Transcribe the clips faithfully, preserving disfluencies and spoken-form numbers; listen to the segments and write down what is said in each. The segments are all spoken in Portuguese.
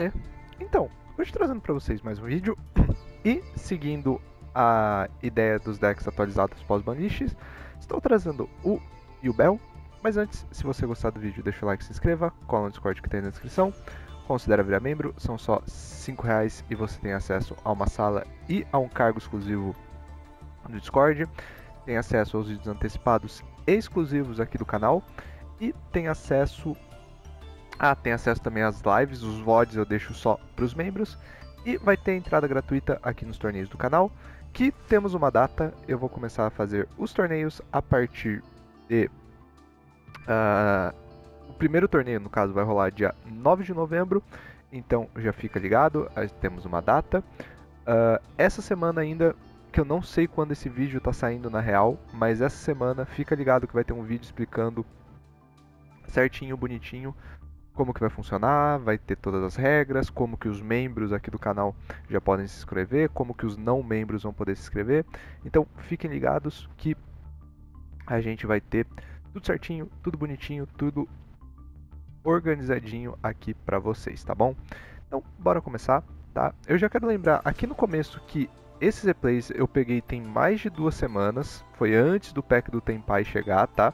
Beleza. Então, hoje trazendo para vocês mais um vídeo e seguindo a ideia dos decks atualizados pós-banishes, estou trazendo o Yubel. Mas antes, se você gostar do vídeo, deixa o like, se inscreva, cola no Discord que tem na descrição, considere virar membro, são só cinco reais e você tem acesso a uma sala e a um cargo exclusivo no Discord, tem acesso aos vídeos antecipados exclusivos aqui do canal e tem acesso Ah, tem acesso também às lives, os V O Ds eu deixo só para os membros. E vai ter entrada gratuita aqui nos torneios do canal, que temos uma data, eu vou começar a fazer os torneios a partir de... Uh, o primeiro torneio, no caso, vai rolar dia nove de novembro, então já fica ligado, temos uma data. Uh, essa semana ainda, que eu não sei quando esse vídeo está saindo na real, mas essa semana fica ligado que vai ter um vídeo explicando certinho, bonitinho, como que vai funcionar, vai ter todas as regras, como que os membros aqui do canal já podem se inscrever, como que os não membros vão poder se inscrever. Então fiquem ligados que a gente vai ter tudo certinho, tudo bonitinho, tudo organizadinho aqui pra vocês, tá bom? Então bora começar, tá? Eu já quero lembrar aqui no começo que esses replays eu peguei tem mais de duas semanas, foi antes do pack do Tenpai chegar, tá?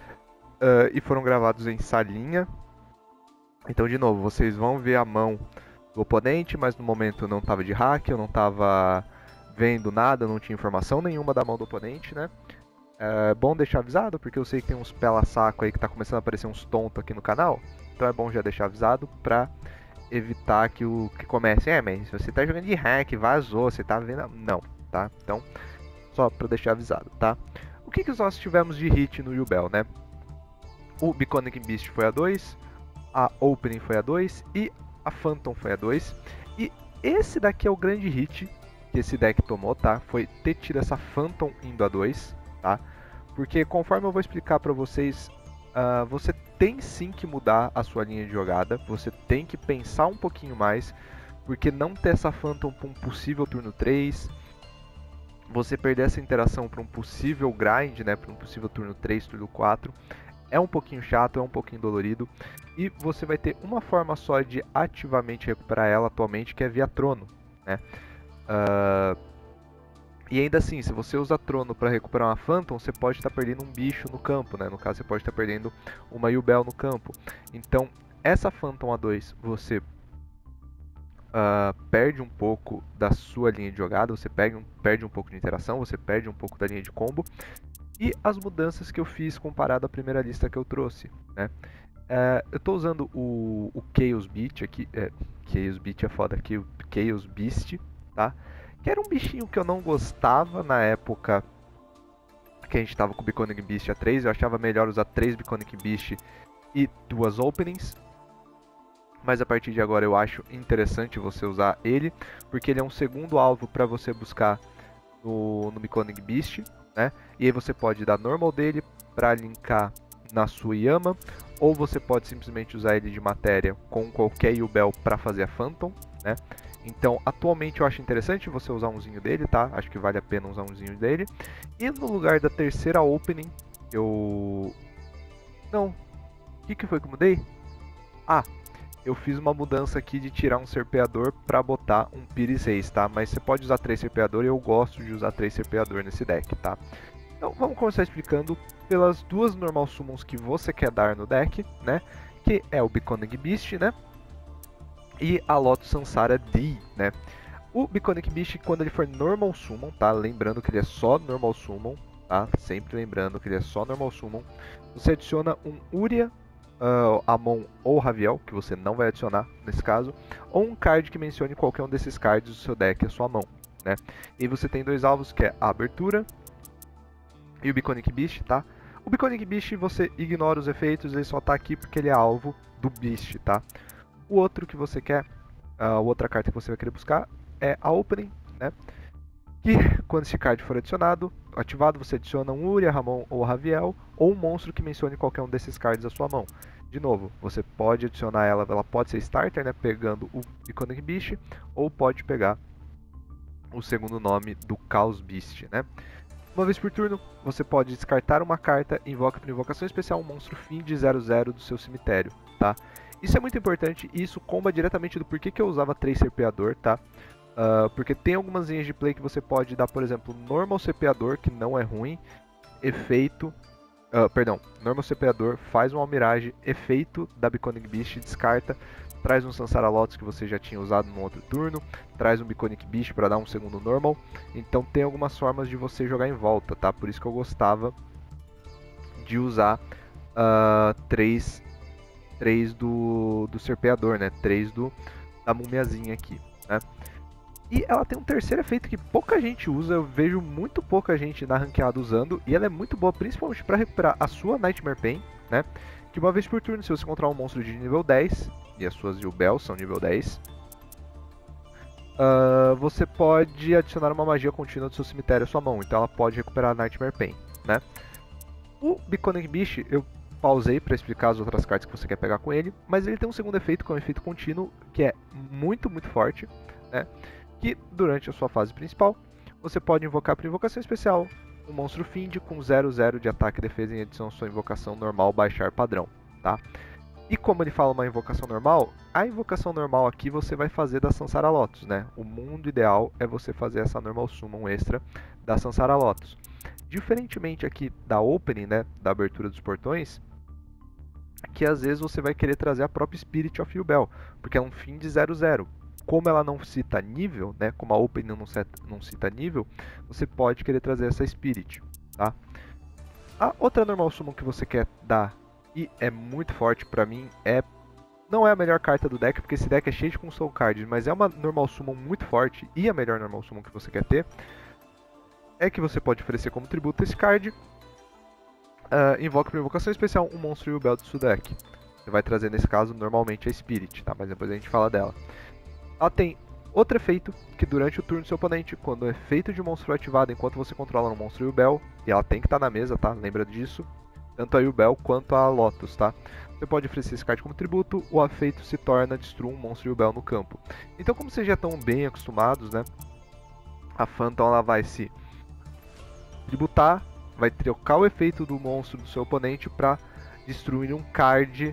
Uh, e foram gravados em salinha. Então, de novo, vocês vão ver a mão do oponente, mas no momento não estava de hack, eu não estava vendo nada, não tinha informação nenhuma da mão do oponente, né? É bom deixar avisado, porque eu sei que tem uns pela-saco aí que tá começando a aparecer uns tontos aqui no canal, então é bom já deixar avisado pra evitar que o que comece, é, mas você tá jogando de hack, vazou, você tá vendo... Não, tá? Então, só pra deixar avisado, tá? O que que nós tivemos de hit no Yubel, né? O Biconic Beast foi a dois, a Opening foi a dois e a Phantom foi a dois. E esse daqui é o grande hit que esse deck tomou, tá? Foi ter tido essa Phantom indo a dois, tá? Porque conforme eu vou explicar pra vocês, uh, você tem sim que mudar a sua linha de jogada. Você tem que pensar um pouquinho mais, porque não ter essa Phantom para um possível turno três, você perder essa interação para um possível grind, né? Para um possível turno três, turno quatro, é um pouquinho chato, é um pouquinho dolorido. E você vai ter uma forma só de ativamente recuperar ela atualmente, que é via Trono, né? Uh, e ainda assim, se você usa Trono para recuperar uma Phantom, você pode estar tá perdendo um bicho no campo, né? No caso, você pode estar tá perdendo uma Yubel no campo. Então, essa Phantom A dois, você uh, perde um pouco da sua linha de jogada, você perde um, perde um pouco de interação, você perde um pouco da linha de combo. E as mudanças que eu fiz comparado à primeira lista que eu trouxe, né? Uh, eu estou usando o, o Chaos Beast aqui, é, Chaos Beast é foda aqui, o Chaos Beast, tá? Que era um bichinho que eu não gostava na época que a gente estava com o Biconic Beast A três, eu achava melhor usar três Biconic Beast e duas Openings. Mas a partir de agora eu acho interessante você usar ele, porque ele é um segundo alvo para você buscar no, no Biconic Beast, né? E aí você pode dar normal dele para linkar na sua Yama, ou você pode simplesmente usar ele de matéria com qualquer Yubel para fazer a Phantom, né? Então, atualmente eu acho interessante você usar umzinho dele, tá? Acho que vale a pena usar umzinho dele. E no lugar da terceira Opening, eu... Não, o que, que foi que eu mudei? Ah, eu fiz uma mudança aqui de tirar um Serpeador para botar um Pires Reis, tá? Mas você pode usar três Serpeador e eu gosto de usar três Serpeador nesse deck, tá? Então vamos começar explicando pelas duas normal summons que você quer dar no deck, né? Que é o Biconic Beast, né? E a Lotus Sansara D, né? O Biconic Beast, quando ele for normal summon, tá? Lembrando que ele é só normal summon, tá? Sempre lembrando que ele é só normal summon. Você adiciona um Uria, uh, Amon ou Raviel, que você não vai adicionar nesse caso, ou um card que mencione qualquer um desses cards do seu deck à sua mão, né? E você tem dois alvos, que é a Abertura e o Biconic Beast, tá? O Biconic Beast você ignora os efeitos, ele só tá aqui porque ele é alvo do Beast, tá? O outro que você quer, a outra carta que você vai querer buscar é a Opening, né? Que quando esse card for adicionado, ativado, você adiciona um Uria, Ramon ou Raviel, ou um monstro que mencione qualquer um desses cards à sua mão. De novo, você pode adicionar ela, ela pode ser starter, né? Pegando o Biconic Beast, ou pode pegar o segundo nome do Chaos Beast, né? Uma vez por turno, você pode descartar uma carta e invoca por invocação especial um monstro fim de zero zero do seu cemitério, tá? Isso é muito importante e isso comba diretamente do porquê que eu usava três serpeador, tá? Uh, porque tem algumas linhas de play que você pode dar, por exemplo, normal serpeador, que não é ruim, efeito, uh, perdão, normal serpeador, faz um almirage, efeito da Biconic Beast, descarta, traz um Sansara Lotus que você já tinha usado no outro turno, traz um Biconic Beast para dar um segundo normal, então tem algumas formas de você jogar em volta, tá? Por isso que eu gostava de usar uh, três, três do, do serpeador, né? três do, da mumiazinha aqui, né? E ela tem um terceiro efeito que pouca gente usa, eu vejo muito pouca gente na ranqueada usando, e ela é muito boa principalmente para recuperar a sua Nightmare Pain, né? Que uma vez por turno, se você encontrar um monstro de nível dez, e as suas Yubel são nível dez, uh, você pode adicionar uma magia contínua do seu cemitério à sua mão, então ela pode recuperar a Nightmare Pain, né? O Biconic Beast, eu pausei para explicar as outras cartas que você quer pegar com ele, mas ele tem um segundo efeito, que é um efeito contínuo, que é muito, muito forte, né? Que durante a sua fase principal, você pode invocar por invocação especial um monstro Fiend com zero zero de ataque e defesa em adição à sua invocação normal baixar padrão, tá? E como ele fala uma invocação normal, a invocação normal aqui você vai fazer da Sansara Lotus, né? O mundo ideal é você fazer essa normal summon extra da Sansara Lotus. Diferentemente aqui da opening, né, da abertura dos portões, que às vezes você vai querer trazer a própria Spirit of Yubel, porque é um Fiend zero zero. Como ela não cita nível, né, como a Open não cita, não cita nível, você pode querer trazer essa Spirit, tá? A outra normal summon que você quer dar, e é muito forte pra mim, é não é a melhor carta do deck, porque esse deck é cheio de Soul Cards, mas é uma normal summon muito forte, e a melhor normal summon que você quer ter, é que você pode oferecer como tributo esse card, uh, invoca por invocação especial um monstro Yubel do seu deck. Você vai trazer nesse caso normalmente a Spirit, tá? Mas depois a gente fala dela. Ela tem outro efeito, que durante o turno do seu oponente, quando o efeito de monstro é ativado enquanto você controla um monstro Yubel, e ela tem que estar na mesa, tá? Lembra disso? Tanto a Yubel quanto a Lotus, tá? Você pode oferecer esse card como tributo, o efeito se torna destrua um monstro Yubel no campo. Então, como vocês já estão bem acostumados, né? A Phantom ela vai se tributar, vai trocar o efeito do monstro do seu oponente para destruir um card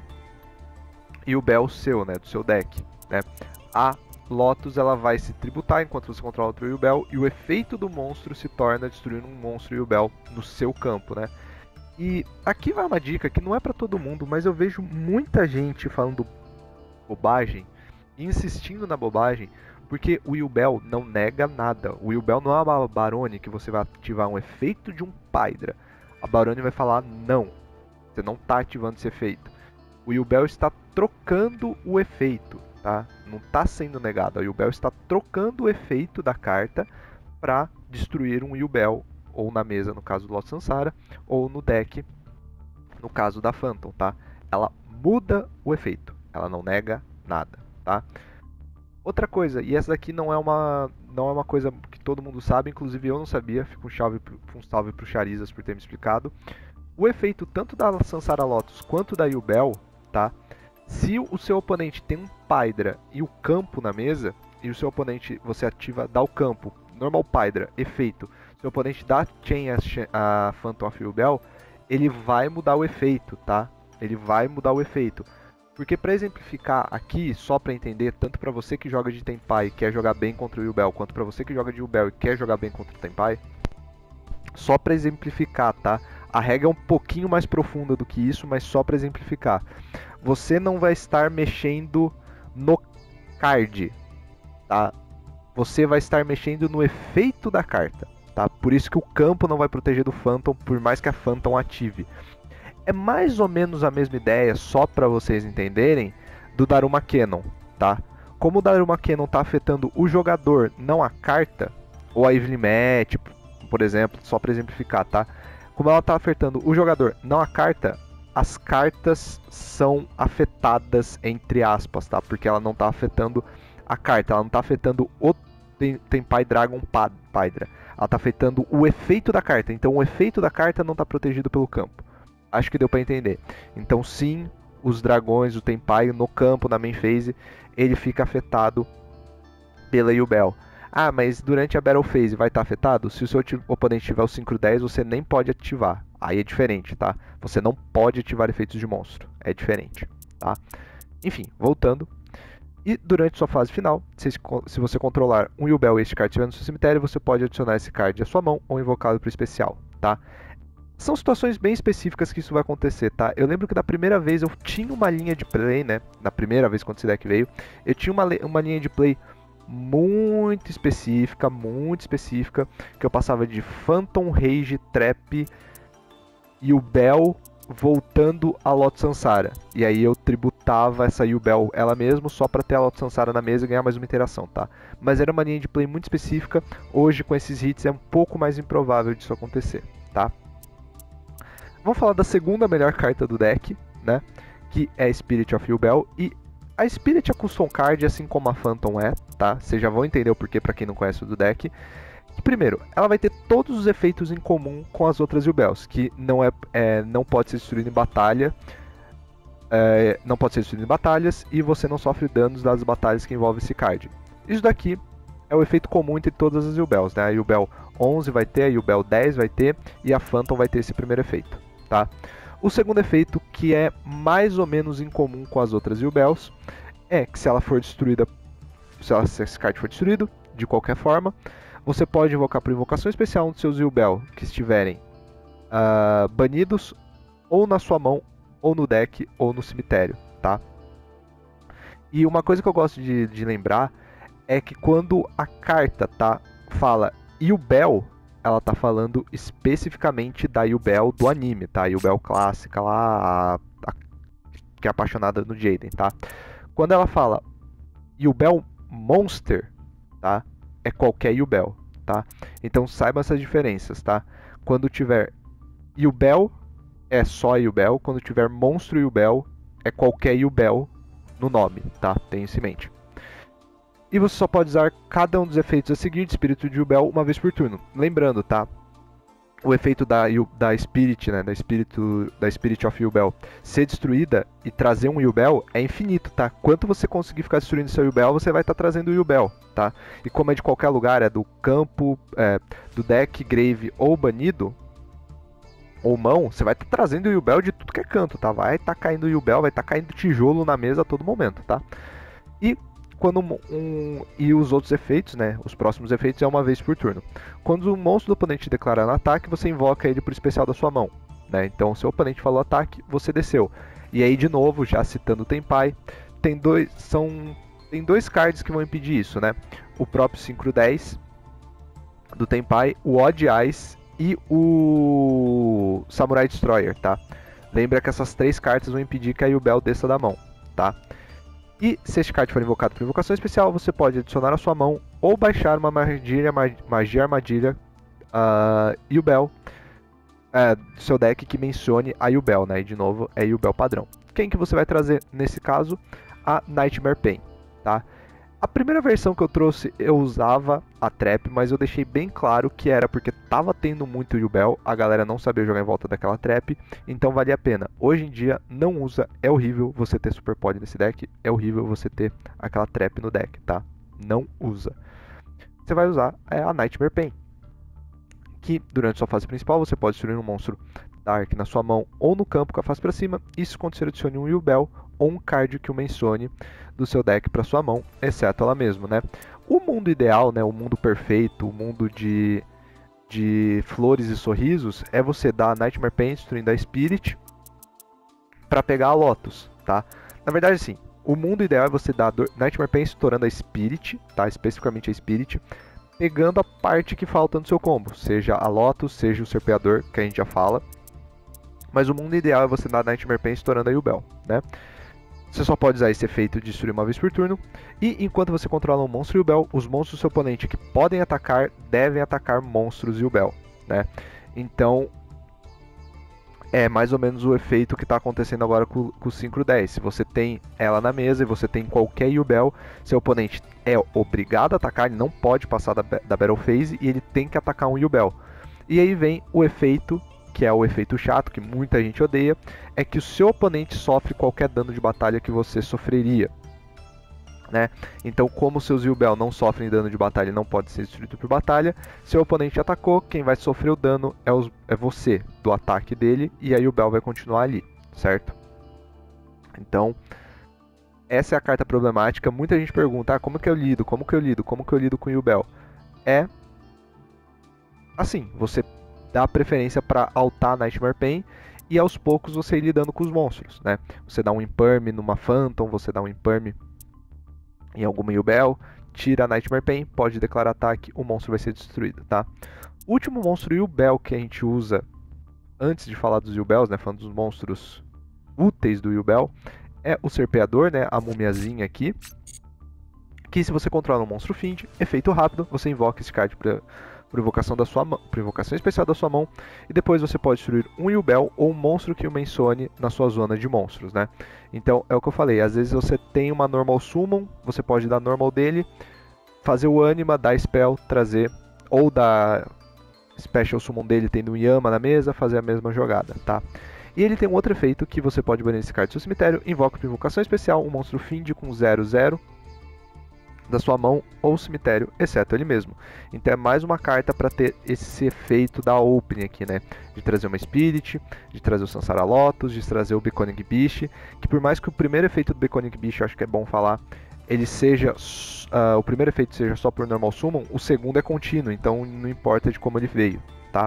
Yubel seu, né? Do seu deck, né? A Lotus ela vai se tributar enquanto você controla outro Yubel e o efeito do monstro se torna destruir um monstro Yubel no seu campo, né? E aqui vai uma dica que não é pra todo mundo, mas eu vejo muita gente falando bobagem e insistindo na bobagem, porque o Yubel não nega nada. O Yubel não é uma Barone que você vai ativar um efeito de um Paidra. A Barone vai falar não, você não está ativando esse efeito. O Yubel está trocando o efeito. Tá? Não está sendo negado. A Yubel está trocando o efeito da carta para destruir um Yubel, ou na mesa no caso do Lotus Sansara, ou no deck no caso da Phantom, tá? Ela muda o efeito, ela não nega nada, tá? Outra coisa, e essa daqui não é uma não é uma coisa que todo mundo sabe, inclusive eu não sabia, fica um salve, um salve pro Charizas por ter me explicado. O efeito tanto da Sansara Lotus quanto da Yubel, tá? Se o seu oponente tem um Paidra e o campo na mesa, e o seu oponente, você ativa, dá o campo, normal Paidra, efeito, seu oponente dá Chain a, a Phantom of Yubel, ele vai mudar o efeito, tá? Ele vai mudar o efeito. Porque para exemplificar aqui, só para entender, tanto para você que joga de Tenpai e quer jogar bem contra o Yubel, quanto para você que joga de Yubel e quer jogar bem contra o Tenpai, só para exemplificar, tá? A regra é um pouquinho mais profunda do que isso, mas só para exemplificar. Você não vai estar mexendo no card, tá? Você vai estar mexendo no efeito da carta, tá? Por isso que o campo não vai proteger do Phantom, por mais que a Phantom ative. É mais ou menos a mesma ideia, só para vocês entenderem, do Daruma Cannon, tá? Como o Daruma Cannon tá afetando o jogador, não a carta, ou a Evelyn Match, por exemplo, só para exemplificar, tá? Como ela tá afetando o jogador, não a carta, as cartas são afetadas, entre aspas, tá? Porque ela não tá afetando a carta, ela não tá afetando o Tenpai Dragon Paidra. Ela tá afetando o efeito da carta, então o efeito da carta não tá protegido pelo campo. Acho que deu para entender. Então sim, os dragões, o Tenpai no campo, na main phase, ele fica afetado pela Yubel. Ah, mas durante a Battle Phase vai estar afetado? Se o seu oponente tiver o cinco dez, você nem pode ativar. Aí é diferente, tá? Você não pode ativar efeitos de monstro. É diferente, tá? Enfim, voltando. E durante sua fase final, se, se você controlar um Yubel e este card estiver no seu cemitério, você pode adicionar esse card à sua mão ou invocá-lo para o especial, tá? São situações bem específicas que isso vai acontecer, tá? Eu lembro que da primeira vez eu tinha uma linha de play, né? Na primeira vez quando esse deck veio, eu tinha uma, uma linha de play muito específica, muito específica, que eu passava de Phantom Rage, Trap, Yubel voltando a Lotus Sansara. E aí eu tributava essa Yubel ela mesma só para ter a Lotus Sansara na mesa e ganhar mais uma interação, tá? Mas era uma linha de play muito específica. Hoje com esses hits é um pouco mais improvável disso acontecer, tá? Vamos falar da segunda melhor carta do deck, né? Que é Spirit of Yubel. E a Spirit é custom card, assim como a Phantom é, tá? Vocês já vão entender o porquê para quem não conhece o do deck. Que, primeiro, ela vai ter todos os efeitos em comum com as outras Yubels, que não, é, é, não pode ser destruído em batalha, é, não pode ser destruído em batalhas, e você não sofre danos das batalhas que envolvem esse card. Isso daqui é o efeito comum entre todas as Yubels, né? A Yubel onze vai ter, a Yubel dez vai ter, e a Phantom vai ter esse primeiro efeito, tá? O segundo efeito, que é mais ou menos incomum com as outras Yubels, é que se ela for destruída, se, ela, se esse card for destruído, de qualquer forma, você pode invocar por invocação especial um dos seus Yubel que estiverem uh, banidos ou na sua mão, ou no deck, ou no cemitério, tá? E uma coisa que eu gosto de, de lembrar é que quando a carta, tá, fala Yubel, ela tá falando especificamente da Yubel do anime, tá? Yubel clássica lá, a, a, que é apaixonada no Jaden, tá? Quando ela fala Yubel Monster, tá? É qualquer Yubel, tá? Então saiba essas diferenças, tá? Quando tiver Yubel, é só Yubel. Quando tiver Monstro Yubel, é qualquer Yubel no nome, tá? Tenha isso em mente. E você só pode usar cada um dos efeitos a seguir de Espírito de Yubel uma vez por turno. Lembrando, tá? O efeito da, da Spirit, né, da, Espírito, da Spirit of Yubel ser destruída e trazer um Yubel é infinito, tá? Quanto você conseguir ficar destruindo seu Yubel, você vai estar tá trazendo o Yubel, tá? E como é de qualquer lugar, é do campo, é, do deck, grave ou banido, ou mão, você vai estar tá trazendo o Yubel de tudo que é canto, tá? Vai estar tá caindo o Yubel, vai estar tá caindo tijolo na mesa a todo momento, tá? E quando um, um, e os outros efeitos, né, os próximos efeitos é uma vez por turno. Quando o monstro do oponente declarar um ataque, você invoca ele por especial da sua mão, né? Então, se o oponente falou ataque, você desceu. E aí, de novo, já citando o Tenpai, tem dois, são, tem dois cards que vão impedir isso, né? O próprio Synchro dez do Tenpai, o Odd Eyes e o Samurai Destroyer, tá? Lembra que essas três cartas vão impedir que a Yubel desça da mão, tá? E se este card for invocado por invocação especial, você pode adicionar à sua mão ou baixar uma magia, magia armadilha uh, Yubel uh, do seu deck que mencione a Yubel, né? E de novo é Yubel padrão. Quem que você vai trazer nesse caso? A Nightmare Pain, tá? A primeira versão que eu trouxe eu usava a Trap, mas eu deixei bem claro que era porque tava tendo muito Yubel, a galera não sabia jogar em volta daquela Trap, então valia a pena. Hoje em dia não usa, é horrível você ter Super Pod nesse deck, é horrível você ter aquela Trap no deck, tá? Não usa. Você vai usar a Nightmare Pain, que durante sua fase principal você pode destruir um monstro Dark na sua mão ou no campo com a face para cima, isso quando você adicione um Yubel ou um card que o mencione do seu deck para sua mão, exceto ela mesma, né? O mundo ideal, né, o mundo perfeito, o mundo de, de flores e sorrisos, é você dar a Nightmare Pain destruindo a Spirit para pegar a Lotus, tá? Na verdade, sim, o mundo ideal é você dar a Nightmare Pain estourando a Spirit, tá? Especificamente a Spirit, pegando a parte que falta no seu combo, seja a Lotus, seja o Serpeador, que a gente já fala. Mas o mundo ideal é você dar a Nightmare Pain estourando a Yubel, né? Você só pode usar esse efeito de destruir uma vez por turno. E enquanto você controla um monstro Yubel, os monstros do seu oponente que podem atacar, devem atacar monstros Yubel, né? Então, é mais ou menos o efeito que está acontecendo agora com, com o Synchro dez. Se você tem ela na mesa e você tem qualquer Yubel, seu oponente é obrigado a atacar, ele não pode passar da, da Battle Phase e ele tem que atacar um Yubel. E aí vem o efeito, que é o efeito chato, que muita gente odeia, é que o seu oponente sofre qualquer dano de batalha que você sofreria, né? Então, como seus Yubel não sofrem dano de batalha e não pode ser destruído por batalha, seu oponente atacou, quem vai sofrer o dano é, os, é você, do ataque dele, e a Yubel vai continuar ali, certo? Então, Essa é a carta problemática. Muita gente pergunta, ah, como que eu lido, como que eu lido, como que eu lido com o Yubel? É assim, você dá preferência para altar Nightmare Pain e aos poucos você ir lidando com os monstros, né? Você dá um Imperm numa Phantom, você dá um Imperm em alguma Yubel, tira a Nightmare Pain, pode declarar ataque, o monstro vai ser destruído, tá? O último monstro Yubel que a gente usa antes de falar dos Yubels, né, falando dos monstros úteis do Yubel, é o Serpeador, né, a mumiazinha aqui, que se você controla um monstro Fiend, efeito rápido, você invoca esse card para por invocação, da sua mão, por invocação especial da sua mão, e depois você pode destruir um Yubel ou um monstro que o mencione na sua zona de monstros, né? Então, é o que eu falei, às vezes você tem uma Normal Summon, você pode dar Normal dele, fazer o Anima, dar Spell, trazer, ou dar Special Summon dele tendo um Yama na mesa, fazer a mesma jogada, tá? E ele tem um outro efeito que você pode banir esse card do seu cemitério, invoca por invocação especial um monstro Fiend com zero zero da sua mão ou cemitério, exceto ele mesmo. Então é mais uma carta para ter esse efeito da Opening aqui, né? De trazer uma Spirit, de trazer o Sansara Lotus, de trazer o Beckoning Beast, que por mais que o primeiro efeito do Beckoning Beast, eu acho que é bom falar, ele seja, uh, o primeiro efeito seja só por Normal Summon, o segundo é contínuo, então não importa de como ele veio, tá?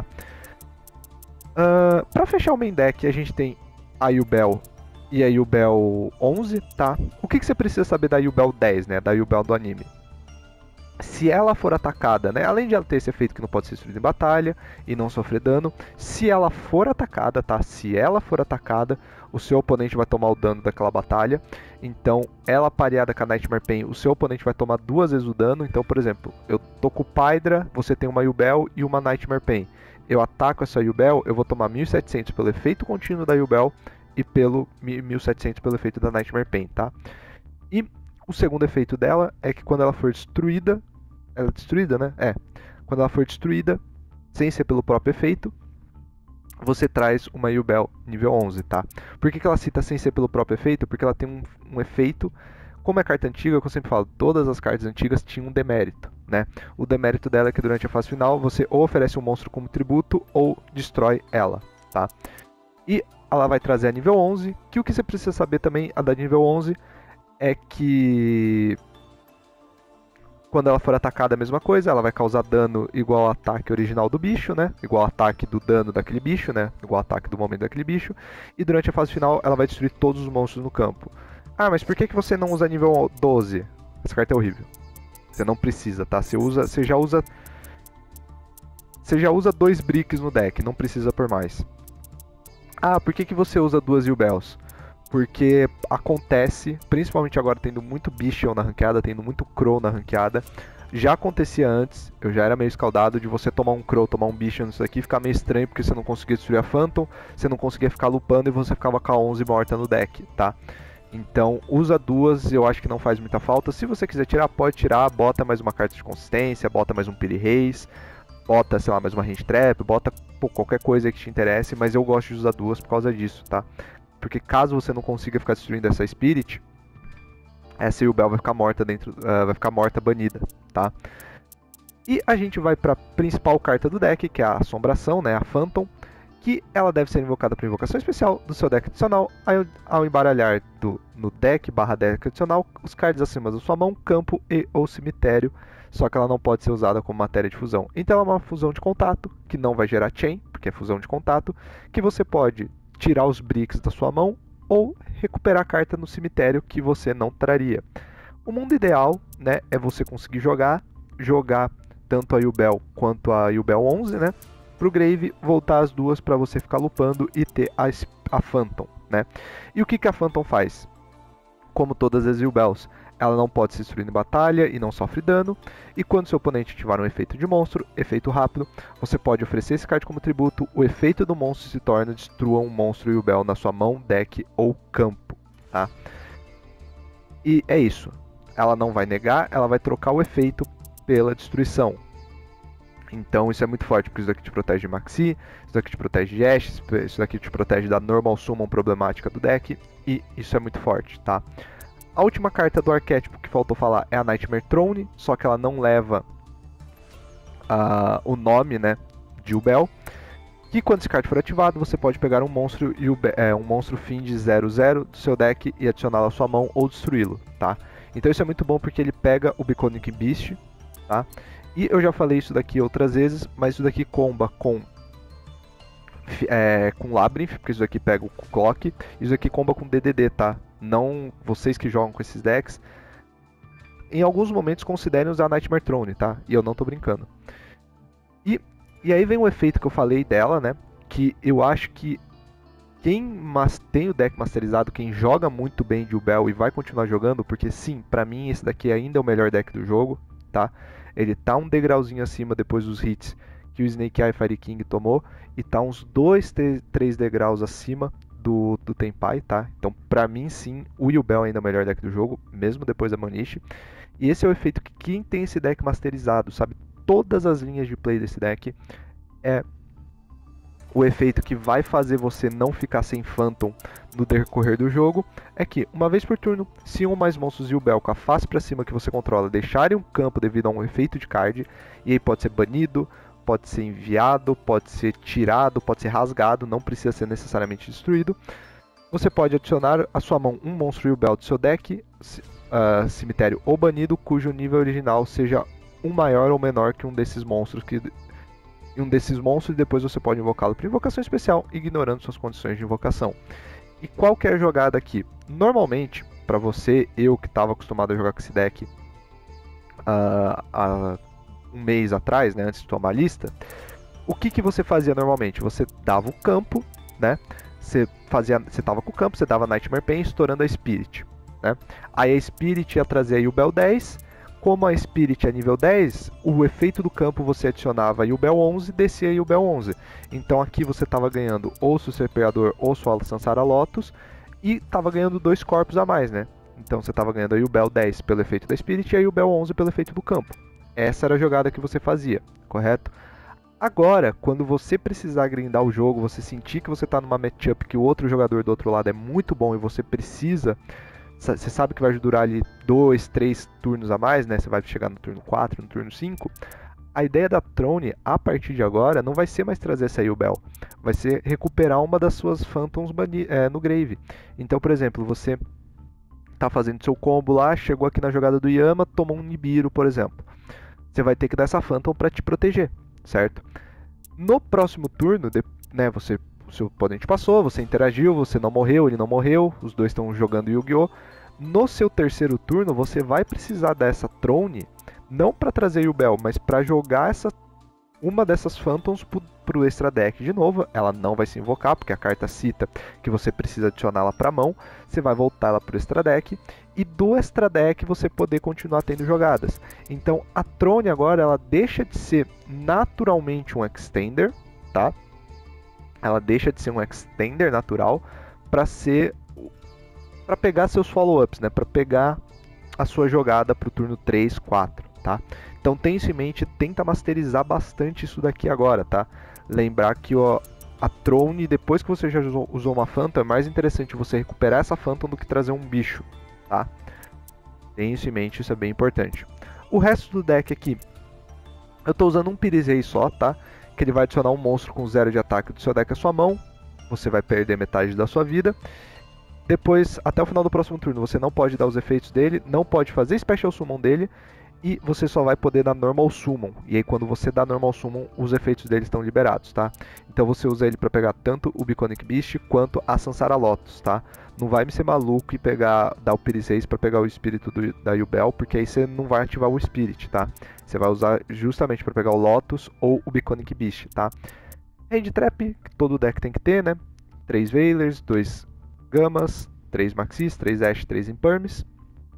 Uh, para fechar o main deck, a gente tem a Yubel e a Yubel onze, tá? O que, que você precisa saber da Yubel dez, né? Da Yubel do anime? Se ela for atacada, né? Além de ela ter esse efeito que não pode ser destruído em batalha e não sofrer dano, se ela for atacada, tá? Se ela for atacada, o seu oponente vai tomar o dano daquela batalha. Então, ela pareada com a Nightmare Pain, o seu oponente vai tomar duas vezes o dano. Então, por exemplo, eu tô com o Pydra, você tem uma Yubel e uma Nightmare Pain. Eu ataco essa Yubel, eu vou tomar mil e setecentos pelo efeito contínuo da Yubel e pelo mil e setecentos pelo efeito da Nightmare Pain, tá? E o segundo efeito dela é que quando ela for destruída, ela é destruída, né? É. Quando ela for destruída, sem ser pelo próprio efeito, você traz uma Yubel nível onze, tá? Por que, que ela cita sem ser pelo próprio efeito? Porque ela tem um, um efeito, como é carta antiga, que eu sempre falo, todas as cartas antigas tinham um demérito, né? O demérito dela é que durante a fase final, você ou oferece um monstro como tributo, ou destrói ela, tá? E ela vai trazer a nível onze, que o que você precisa saber também, a da nível onze, é que quando ela for atacada a mesma coisa, ela vai causar dano igual ao ataque original do bicho, né? Igual ao ataque do dano daquele bicho, né? Igual ao ataque do momento daquele bicho. E durante a fase final, ela vai destruir todos os monstros no campo. Ah, mas por que, que você não usa nível doze? Essa carta é horrível. Você não precisa, tá? Você, usa, você já usa... Você já usa dois bricks no deck, não precisa por mais. Ah, por que, que você usa duas Yubels? Porque acontece, principalmente agora tendo muito Bichel na ranqueada, tendo muito Crow na ranqueada. Já acontecia antes, eu já era meio escaldado de você tomar um Crow, tomar um Bichel nisso aqui, ficar meio estranho porque você não conseguia destruir a Phantom, você não conseguia ficar lupando e você ficava com a onze morta no deck, tá? Então usa duas, eu acho que não faz muita falta. Se você quiser tirar, pode tirar, bota mais uma carta de consistência, bota mais um Piri Reis, bota, sei lá, mais uma Hand Trap, bota pô, qualquer coisa que te interesse, mas eu gosto de usar duas por causa disso, tá? Porque caso você não consiga ficar destruindo essa Spirit, essa Yubel vai ficar morta dentro, uh, vai ficar morta banida, tá? E a gente vai para a principal carta do deck, que é a Assombração, né, a Phantom, que ela deve ser invocada por invocação especial do seu deck adicional. Ao, ao embaralhar do, no deck barra deck adicional, os cards acima da sua mão, campo e ou cemitério, só que ela não pode ser usada como matéria de fusão. Então ela é uma fusão de contato, que não vai gerar chain, porque é fusão de contato, que você pode tirar os bricks da sua mão ou recuperar a carta no cemitério que você não traria. O mundo ideal, né, é você conseguir jogar, jogar tanto a Yubel quanto a Yubel onze, né, pro Grave, voltar as duas para você ficar lupando e ter a, a Phantom, né. E o que, que a Phantom faz? Como todas as Yubels, ela não pode se destruir em batalha e não sofre dano. E quando seu oponente ativar um efeito de monstro, efeito rápido, você pode oferecer esse card como tributo. O efeito do monstro se torna destrua um monstro Yubel na sua mão, deck ou campo, tá? E é isso. Ela não vai negar, ela vai trocar o efeito pela destruição. Então isso é muito forte, porque isso daqui te protege de Maxi, isso daqui te protege de Ashe, isso daqui te protege da Normal Summon problemática do deck. E isso é muito forte, tá? A última carta do arquétipo que faltou falar é a Nightmare Throne, só que ela não leva uh, o nome, né, de Yubel. O que quando esse card for ativado, você pode pegar um monstro e o, é, um monstro find zero zero do seu deck e adicioná-lo à sua mão ou destruí-lo, tá? Então isso é muito bom porque ele pega o Biconic Beast, tá? E eu já falei isso daqui outras vezes, mas isso daqui comba com é, com Labyrinth, porque isso daqui pega o Clock, isso daqui comba com D D D, tá? Não vocês que jogam com esses decks, em alguns momentos considerem usar Nightmare Throne, tá? E eu não tô brincando. E, e aí vem um efeito que eu falei dela, né? Que eu acho que quem mas, tem o deck masterizado, quem joga muito bem de Yubel e vai continuar jogando, porque sim, pra mim esse daqui ainda é o melhor deck do jogo, tá? Ele tá um degrauzinho acima depois dos hits que o Snake Eye Fire King tomou, e tá uns dois, três degraus acima do, do Tenpai, tá? Então pra mim sim, o Yubel ainda é o melhor deck do jogo, mesmo depois da Manishi. E esse é o efeito que quem tem esse deck masterizado, sabe? Todas as linhas de play desse deck é o efeito que vai fazer você não ficar sem Phantom no decorrer do jogo, é que, uma vez por turno, se um ou mais monstros Yubel com a face para cima que você controla deixarem um campo devido a um efeito de card, e aí pode ser banido, pode ser enviado, pode ser tirado, pode ser rasgado, não precisa ser necessariamente destruído, você pode adicionar à sua mão um monstro Yubel do seu deck, uh, cemitério ou banido, cujo nível original seja um maior ou menor que um desses monstros que um desses monstros, e depois você pode invocá-lo por invocação especial, ignorando suas condições de invocação. E qual que é a jogada aqui? Normalmente, para você, eu que estava acostumado a jogar com esse deck uh, há um mês atrás, né, antes de tomar a lista, o que, que você fazia normalmente? Você dava o campo, né? Você fazia, você tava com o campo, você dava Nightmare Pain estourando a Spirit, né? Aí a Spirit ia trazer a Yubel dez. Como a Spirit é nível dez, o efeito do campo você adicionava a Yubel onze e descia a Yubel onze. Então aqui você estava ganhando ou seu Serpeador ou sua Sansara Lotus e estava ganhando dois corpos a mais, né? Então você estava ganhando a Yubel dez pelo efeito da Spirit e a Yubel onze pelo efeito do campo. Essa era a jogada que você fazia, correto? Agora, quando você precisar grindar o jogo, você sentir que você está numa matchup que o outro jogador do outro lado é muito bom e você precisa... Você sabe que vai durar ali dois, três turnos a mais, né? Você vai chegar no turno quatro, no turno cinco. A ideia da Throne, a partir de agora, não vai ser mais trazer essa Yubel. Vai ser recuperar uma das suas Phantoms é, no Grave. Então, por exemplo, você tá fazendo seu combo lá, chegou aqui na jogada do Yama, tomou um Nibiru, por exemplo. Você vai ter que dar essa Phantom para te proteger, certo? No próximo turno, né, você... o seu oponente passou, você interagiu, você não morreu, ele não morreu, os dois estão jogando Yu-Gi-Oh! No seu terceiro turno, você vai precisar dessa Throne, não para trazer Yubel, mas para jogar essa, uma dessas Phantoms para o extra deck de novo. Ela não vai se invocar, porque a carta cita que você precisa adicioná-la para a mão. Você vai voltar ela para o extra deck, e do extra deck você poder continuar tendo jogadas. Então a Throne agora ela deixa de ser naturalmente um Extender, tá? Ela deixa de ser um extender natural para ser para pegar seus follow-ups, né? Para pegar a sua jogada para o turno três, quatro, tá? Então tem isso em mente, tenta masterizar bastante isso daqui agora, tá? Lembrar que ó, a Throne, depois que você já usou, usou uma Phantom, é mais interessante você recuperar essa Phantom do que trazer um bicho, tá? Tem isso em mente, isso é bem importante. O resto do deck aqui, eu estou usando um Pirisei só, tá? Que ele vai adicionar um monstro com zero de ataque do seu deck à sua mão. Você vai perder metade da sua vida. Depois, até o final do próximo turno, você não pode dar os efeitos dele, não pode fazer Special Summon dele, e você só vai poder dar Normal Summon. E aí quando você dá Normal Summon, os efeitos dele estão liberados, tá? Então você usa ele para pegar tanto o Biconic Beast quanto a Sansara Lotus, tá? Não vai me ser maluco e pegar, dar o Piriseis para pegar o espírito do, da Yubel, porque aí você não vai ativar o Spirit, tá? Você vai usar justamente para pegar o Lotus ou o Biconic Beast, tá? Hand Trap, que todo deck tem que ter, né? três Veilers, dois Gamas, três Maxis, três Ash, três Impermes,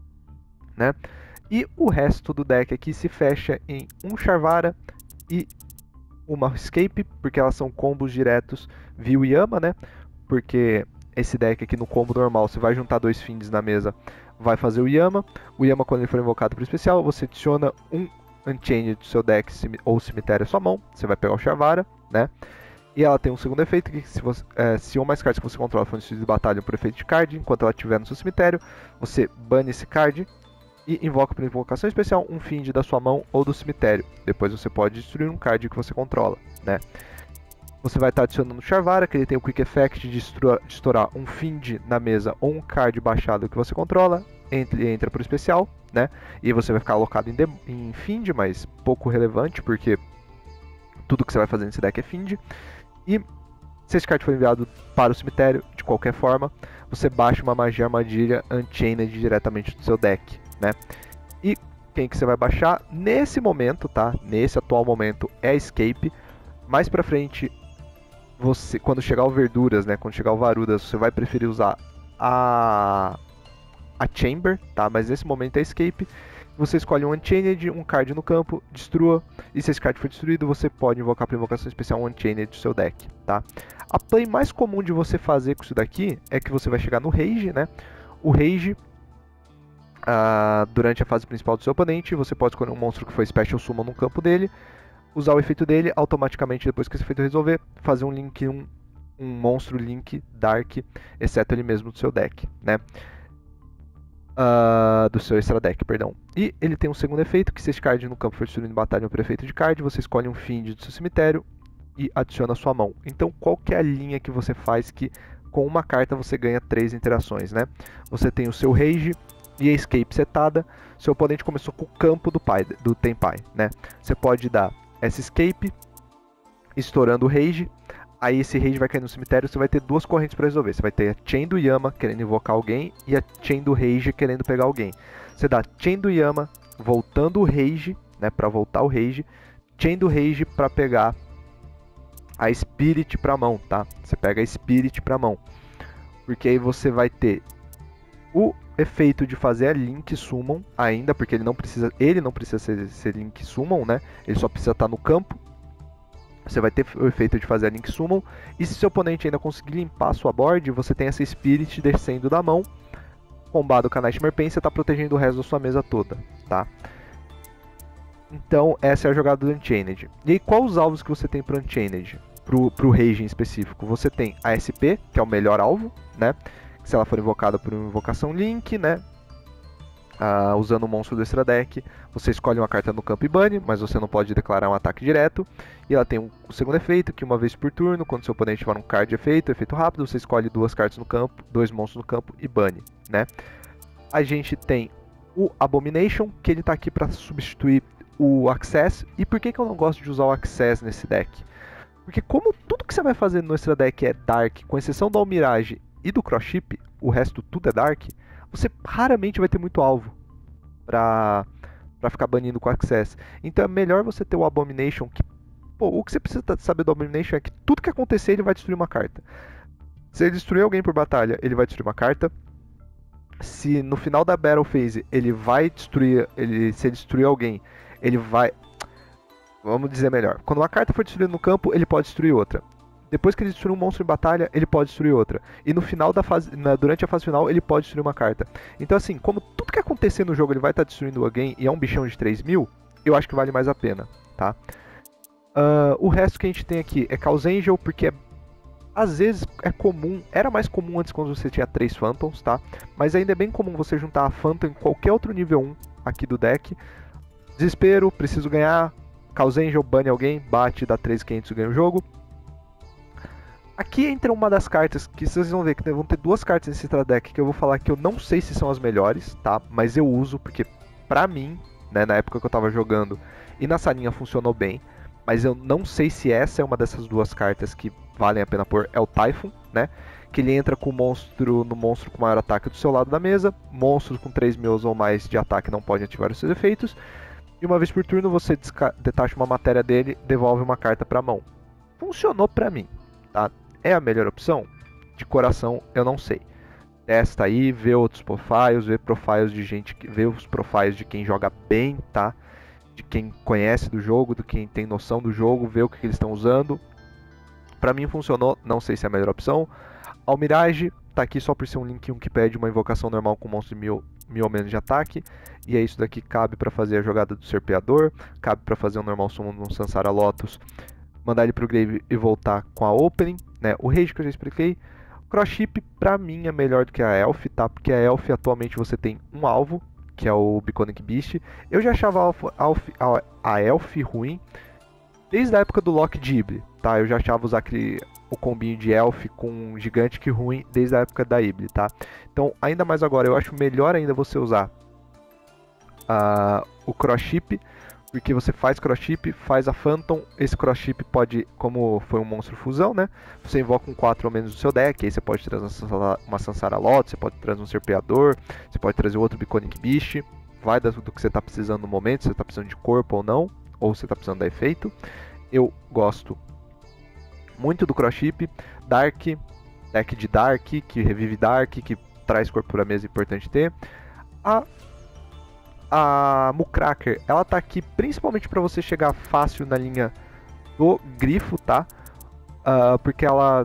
né? E o resto do deck aqui se fecha em um Charvara e uma Escape, porque elas são combos diretos via o Yama, né? Porque esse deck aqui no combo normal, você vai juntar dois Fiends na mesa, vai fazer o Yama. O Yama, quando ele for invocado para o especial, você adiciona um Unchained do seu deck ou cemitério à sua mão, você vai pegar o Charvara, né? E ela tem um segundo efeito, que se, você, é, se uma mais cartas que você controla for de batalha por efeito de card, enquanto ela estiver no seu cemitério, você bane esse card e invoca por invocação especial um Fiend da sua mão ou do cemitério. Depois você pode destruir um card que você controla, né? Você vai estar adicionando o Charvara, que ele tem o Quick Effect de estourar um Fiend na mesa ou um card baixado que você controla. Ele entra pro especial, né? E você vai ficar alocado em, de... em Fiend, mas pouco relevante, porque tudo que você vai fazer nesse deck é Fiend. E se esse card for enviado para o cemitério, de qualquer forma, você baixa uma magia armadilha Unchained diretamente do seu deck, né? E quem que você vai baixar? Nesse momento, tá? Nesse atual momento é a Escape. Mais pra frente, você, quando chegar o Verduras, né? Quando chegar o Varudas, você vai preferir usar a, a Chamber, tá? Mas nesse momento é a Escape. Você escolhe um Unchained, um card no campo, destrua. E se esse card for destruído, você pode invocar para invocação especial um Unchained do seu deck, tá? A play mais comum de você fazer com isso daqui é que você vai chegar no Rage, né? O Rage, uh, durante a fase principal do seu oponente, você pode escolher um monstro que foi Special Summon no campo dele, usar o efeito dele, automaticamente depois que esse efeito resolver, fazer um Link, um, um monstro Link Dark, exceto ele mesmo do seu deck, né? Uh, do seu extra deck, perdão. E ele tem um segundo efeito, que se esse card no campo for destruído em batalha por efeito de card, você escolhe um Fiend do seu cemitério e adiciona a sua mão. Então qual que é a linha que você faz que com uma carta você ganha três interações, né? Você tem o seu Rage e a Escape setada, seu oponente começou com o campo do, pai, do Tenpai, né? Você pode dar essa Escape, estourando o Rage, aí esse Rage vai cair no cemitério, você vai ter duas correntes para resolver. Você vai ter a Chain do Yama querendo invocar alguém e a Chain do Rage querendo pegar alguém. Você dá Chain do Yama voltando o Rage, né, para voltar o Rage, Chain do Rage para pegar a Spirit pra mão, tá? Você pega a Spirit pra mão. Porque aí você vai ter o efeito de fazer a Link Summon ainda, porque ele não precisa, ele não precisa ser, ser Link Summon, né? Ele só precisa estar no campo. Você vai ter o efeito de fazer a Link Summon. E se seu oponente ainda conseguir limpar a sua board, você tem essa Spirit descendo da mão. Combado com a Nightmare Pain, você está protegendo o resto da sua mesa toda, tá? Então, essa é a jogada do Unchained. E aí, quais os alvos que você tem para o Unchained? Pro, pro Rage em específico. Você tem a S P, que é o melhor alvo, né? Se ela for invocada por uma invocação Link, né? Ah, usando o monstro do extra deck, você escolhe uma carta no campo e bane, mas você não pode declarar um ataque direto. E ela tem um, o segundo efeito, que uma vez por turno, quando seu oponente tiver um card de efeito, efeito rápido, você escolhe duas cartas no campo, dois monstros no campo e bane, né? A gente tem o Abomination, que ele tá aqui para substituir o Access. E por que, que eu não gosto de usar o Access nesse deck? Porque como tudo que você vai fazer no extra deck é Dark, com exceção do Almirage e do Cross Ship, o resto tudo é Dark, você raramente vai ter muito alvo pra, pra ficar banindo com Access. Então é melhor você ter o Abomination, que pô, o que você precisa saber do Abomination é que tudo que acontecer ele vai destruir uma carta. Se ele destruir alguém por batalha, ele vai destruir uma carta. Se no final da Battle Phase ele vai destruir, ele, se ele destruir alguém, ele vai... Vamos dizer melhor. Quando uma carta for destruída no campo, ele pode destruir outra. Depois que ele destruir um monstro em batalha, ele pode destruir outra. E no final da fase, na, durante a fase final, ele pode destruir uma carta. Então assim, como tudo que acontecer no jogo ele vai estar tá destruindo alguém e é um bichão de três mil, eu acho que vale mais a pena, tá? Uh, o resto que a gente tem aqui é Chaos Angel, porque é, às vezes é comum, era mais comum antes quando você tinha três Phantoms, tá? Mas ainda é bem comum você juntar a Phantom em qualquer outro nível um aqui do deck. Desespero, preciso ganhar. Chaos Angel, bane alguém, bate, dá três mil e quinhentos e ganha o jogo. Aqui entra uma das cartas que vocês vão ver que vão ter duas cartas nesse extra deck que eu vou falar que eu não sei se são as melhores, tá? Mas eu uso porque pra mim, né, na época que eu tava jogando e na salinha funcionou bem, mas eu não sei se essa é uma dessas duas cartas que valem a pena pôr, é o Typhon, né? Que ele entra com o monstro no monstro com maior ataque do seu lado da mesa, monstros com três mil ou mais de ataque não podem ativar os seus efeitos. E uma vez por turno você detacha uma matéria dele, devolve uma carta pra mão. Funcionou pra mim, tá? É a melhor opção? De coração, eu não sei. Testa aí, vê outros profiles, vê profiles de gente, vê os profiles de quem joga bem, tá? De quem conhece do jogo, de quem tem noção do jogo, vê o que, que eles estão usando. Pra mim funcionou, não sei se é a melhor opção. Almirage tá aqui só por ser um link um que pede uma invocação normal com monstro de mil, mil ou menos de ataque. E é isso daqui, cabe para fazer a jogada do Serpeador, cabe para fazer um normal summon no Sansara Lotus, mandar ele pro grave e voltar com a opening, né? O Rage que eu já expliquei. Cross Ship pra mim é melhor do que a Elf, tá? Porque a Elf atualmente você tem um alvo, que é o Biconic Beast. Eu já achava a, Elf, a, a Elf ruim desde a época do Lock Ghibli, tá? tá? Eu já achava usar aquele, o combinho de Elf com Gigante que ruim desde a época da Ibli, tá? Então, ainda mais agora, eu acho melhor ainda você usar uh, o Cross Chip, porque você faz Cross Chip, faz a Phantom, esse Cross Chip pode, como foi um monstro fusão, né? Você invoca um quatro ou menos do seu deck, aí você pode trazer uma Sansara Lotus, você pode trazer um Serpeador, você pode trazer outro Biconic Beast, vai do que você está precisando no momento, se você está precisando de corpo ou não, ou você está precisando dar efeito. Eu gosto muito do Cross Chip, Dark, deck de Dark, que revive Dark, que traz corpo para a mesa, é importante ter. A A Mucracker, ela tá aqui principalmente para você chegar fácil na linha do grifo, tá? Uh, porque ela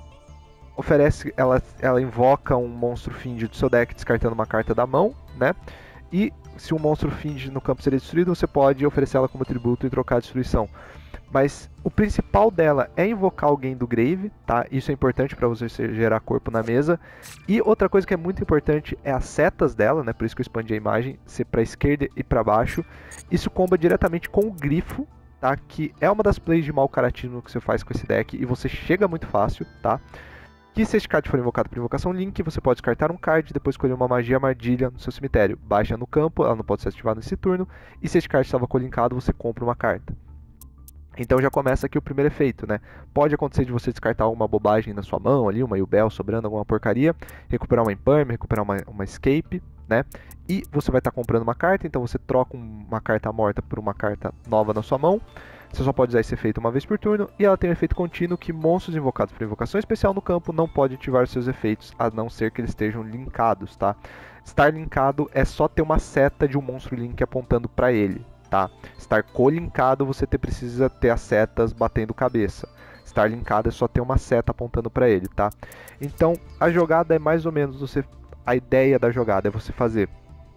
oferece, ela, ela invoca um monstro Fiend do seu deck descartando uma carta da mão, né? E se um monstro Fiend no campo seria destruído, você pode oferecer ela como tributo e trocar a destruição. Mas o principal dela é invocar alguém do Grave, tá? Isso é importante para você gerar corpo na mesa. E outra coisa que é muito importante é as setas dela, né? Por isso que eu expandi a imagem, ser para esquerda e para baixo. Isso comba diretamente com o grifo, tá? Que é uma das plays de mau caratismo que você faz com esse deck e você chega muito fácil, tá? Que se este card for invocado por invocação Link, você pode descartar um card e depois escolher uma magia armadilha no seu cemitério. Baixa no campo, ela não pode ser ativada nesse turno. E se este card estava colincado, você compra uma carta. Então já começa aqui o primeiro efeito, né? Pode acontecer de você descartar alguma bobagem na sua mão ali, uma Yubel sobrando, alguma porcaria, recuperar uma Imperm, recuperar uma, uma Escape, né? E você vai estar tá comprando uma carta, então você troca uma carta morta por uma carta nova na sua mão. Você só pode usar esse efeito uma vez por turno, e ela tem um efeito contínuo que monstros invocados por invocação especial no campo não podem ativar seus efeitos, a não ser que eles estejam linkados, tá? Estar linkado é só ter uma seta de um monstro link apontando para ele. Tá? Estar colinkado, você ter, precisa ter as setas batendo cabeça. Estar linkado é só ter uma seta apontando para ele, tá? Então, a jogada é mais ou menos você, a ideia da jogada é você fazer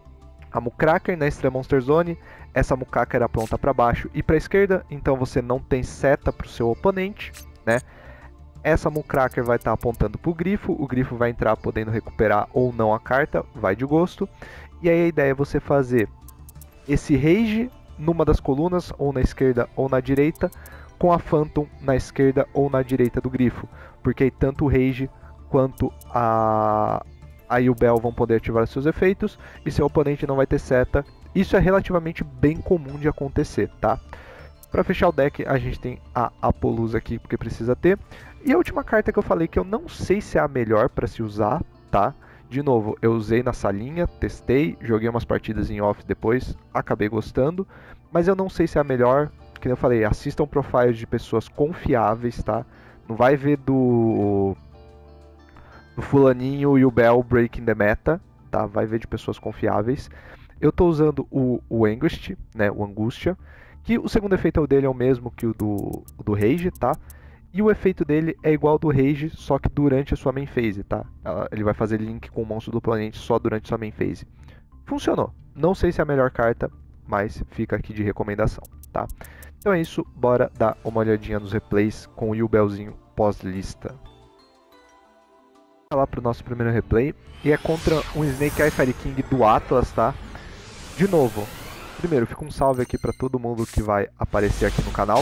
a Mucracker na Extreme Monster Zone, essa Mucracker aponta para baixo e para a esquerda, então você não tem seta para o seu oponente, né? Essa Mucracker vai estar tá apontando para o grifo, o grifo vai entrar podendo recuperar ou não a carta, vai de gosto. E aí a ideia é você fazer esse Rage numa das colunas, ou na esquerda ou na direita, com a Phantom na esquerda ou na direita do grifo, porque aí tanto o Rage quanto a, a Yubel vão poder ativar seus efeitos, e seu oponente não vai ter seta. Isso é relativamente bem comum de acontecer, tá? Para fechar o deck, a gente tem a Apollousa aqui, porque precisa ter. E a última carta que eu falei que eu não sei se é a melhor para se usar, tá? De novo, eu usei na salinha, testei, joguei umas partidas em off depois, acabei gostando, mas eu não sei se é a melhor, que eu falei, assistam profiles de pessoas confiáveis, tá? Não vai ver do, do fulaninho e o Bell breaking the meta, tá? Vai ver de pessoas confiáveis. Eu tô usando o, o Anguished, né, o Angústia, que o segundo efeito dele é o mesmo que o do, o do Rage, tá? E o efeito dele é igual ao do Rage, só que durante a sua main phase, tá? Ele vai fazer link com o monstro do oponente só durante a sua main phase. Funcionou. Não sei se é a melhor carta, mas fica aqui de recomendação, tá? Então é isso, bora dar uma olhadinha nos replays com o Yubelzinho pós-lista. Vamos lá pro nosso primeiro replay, e é contra um Snake Eye Fire King do Atlas, tá? De novo, primeiro, fica um salve aqui para todo mundo que vai aparecer aqui no canal.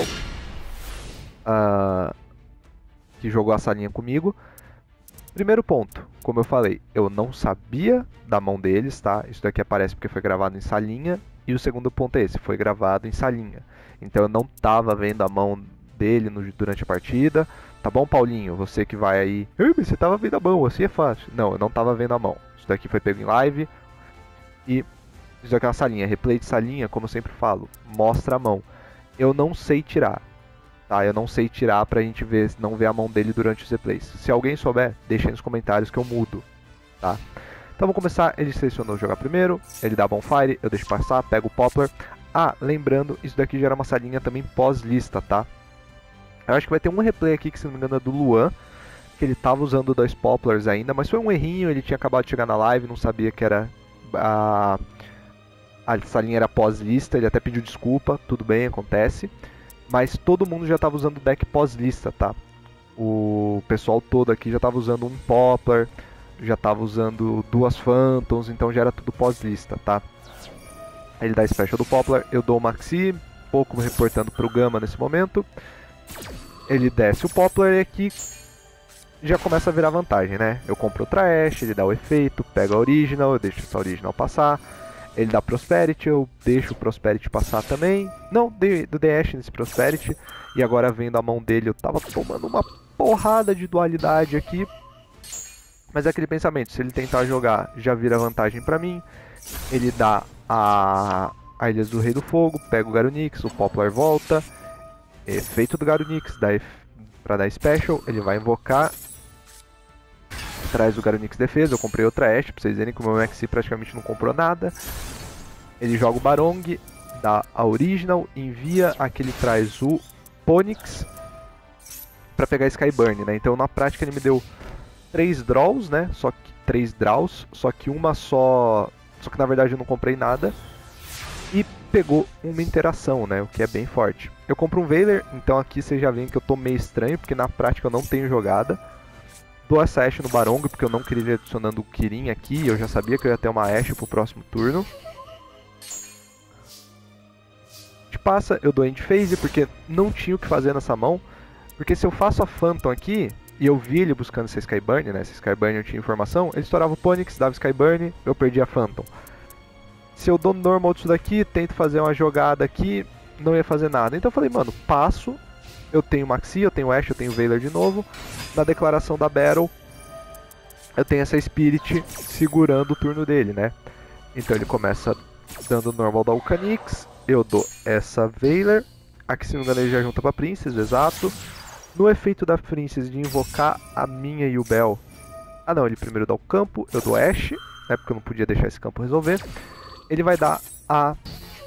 Uh, que jogou a salinha comigo. Primeiro ponto, como eu falei, eu não sabia da mão deles, tá? Isso daqui aparece porque foi gravado em salinha. E o segundo ponto é esse, foi gravado em salinha. Então eu não tava vendo a mão dele no, durante a partida. Tá bom, Paulinho? Você que vai aí... Ei, mas você tava vendo a mão, assim é fácil. Não, eu não tava vendo a mão. Isso daqui foi pego em live. E isso daqui é uma salinha. Replay de salinha, como eu sempre falo, mostra a mão. Eu não sei tirar. Tá, eu não sei tirar pra gente ver, não ver a mão dele durante os replays. Se alguém souber, deixa aí nos comentários que eu mudo, tá? Então vamos começar, ele selecionou jogar primeiro, ele dá bonfire, eu deixo passar, pego o Poplar. Ah, lembrando, isso daqui já era uma salinha também pós-lista, tá? Eu acho que vai ter um replay aqui que, se não me engano, é do Luan, que ele tava usando dois Poplars ainda, mas foi um errinho, ele tinha acabado de chegar na live, não sabia que era... A, a salinha era pós-lista, ele até pediu desculpa, tudo bem, acontece. Mas todo mundo já estava usando o deck pós-lista, tá? O pessoal todo aqui já estava usando um Poplar, já estava usando duas Phantoms, então já era tudo pós-lista, tá? Ele dá special do Poplar, eu dou o Maxi, pouco reportando pro Gama nesse momento. ele desce o Poplar e aqui já começa a virar vantagem, né? Eu compro o Trash, ele dá o efeito, pega a Original, eu deixo essa Original passar. Ele dá Prosperity, eu deixo o Prosperity passar também. Não, dei, do Dash nesse Prosperity. E agora vendo a mão dele, eu tava tomando uma porrada de dualidade aqui. Mas é aquele pensamento, se ele tentar jogar, já vira vantagem pra mim. Ele dá a, a Ilhas do Rei do Fogo, pega o Garunix, o Poplar volta. Efeito do Garunix, dá pra dar Special, ele vai invocar. Traz o Garunix defesa, eu comprei outra Ashe, pra vocês verem que o meu Maxi praticamente não comprou nada. Ele joga o Barong, dá a Original, envia aquele traz o Ponix pra pegar Skyburn, né? Então na prática ele me deu três draws, né? Só que três draws, só que uma só, só que na verdade eu não comprei nada. E pegou uma interação, né? O que é bem forte. Eu compro um Veiler, então aqui vocês já veem que eu tô meio estranho, porque na prática eu não tenho jogada. Dou essa Ashe no Barong, porque eu não queria ir adicionando o Kirin aqui, eu já sabia que eu ia ter uma Ashe pro próximo turno. De passa, eu dou End Phase, porque não tinha o que fazer nessa mão. Porque se eu faço a Phantom aqui, e eu vi ele buscando essa Skyburn, né? Essa Skyburn eu tinha informação, ele estourava o Ponix, dava Skyburn, eu perdi a Phantom. Se eu dou normal disso daqui, tento fazer uma jogada aqui, não ia fazer nada. Então eu falei, mano, passo. Eu tenho Maxi, eu tenho Ashe, eu tenho Veiler de novo. Na declaração da Battle, eu tenho essa Spirit segurando o turno dele, né? Então ele começa dando normal da Ulcanix. Eu dou essa Veiler. Aqui, se não me engano, ele já junta pra Princess, exato. No efeito da Princess de invocar a minha e o Bell. Ah não, ele primeiro dá o campo, eu dou Ashe, né? Porque eu não podia deixar esse campo resolver. Ele vai dar a,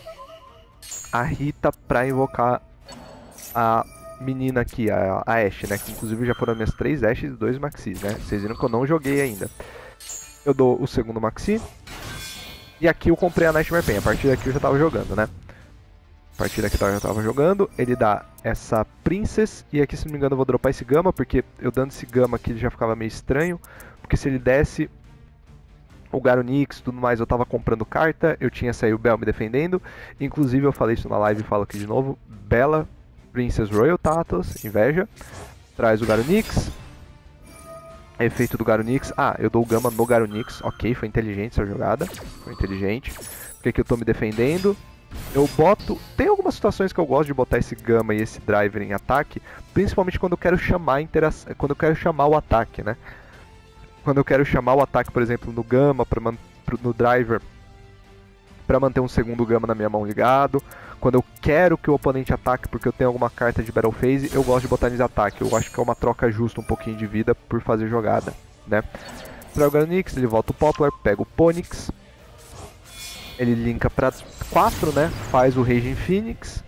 a Rita pra invocar a menina aqui, a, a Ashe, né? Que inclusive já foram as minhas três Ashes e dois Maxis, né? Vocês viram que eu não joguei ainda. Eu dou o segundo Maxi. E aqui eu comprei a Nightmare Pain. A partir daqui eu já tava jogando, né? A partir daqui eu já tava jogando. Ele dá essa Princess. E aqui, se não me engano, eu vou dropar esse Gama. Porque eu dando esse Gama aqui ele já ficava meio estranho. Porque se ele desse o Garunix e tudo mais, eu tava comprando carta. Eu tinha saído o Bell me defendendo. Inclusive eu falei isso na live e falo aqui de novo. Bela Princess Royal Tatos, inveja. Traz o Garunix. Efeito do Garunix. Ah, eu dou o Gama no Garunix. Ok, foi inteligente essa jogada. Foi inteligente. Porque aqui eu tô me defendendo. Eu boto... Tem algumas situações que eu gosto de botar esse Gama e esse Driver em ataque. Principalmente quando eu quero chamar a interação... Quando eu quero chamar o ataque, né? Quando eu quero chamar o ataque, por exemplo, no Gama, pra man... no Driver, pra manter um segundo Gama na minha mão ligado. Quando eu quero que o oponente ataque porque eu tenho alguma carta de Battle Phase, eu gosto de botar nesse ataque. Eu acho que é uma troca justa, um pouquinho de vida por fazer jogada, né? Traga o Garunix, ele volta o Poplar, pega o Ponix. Ele linka pra quatro, né? Faz o Raging Phoenix.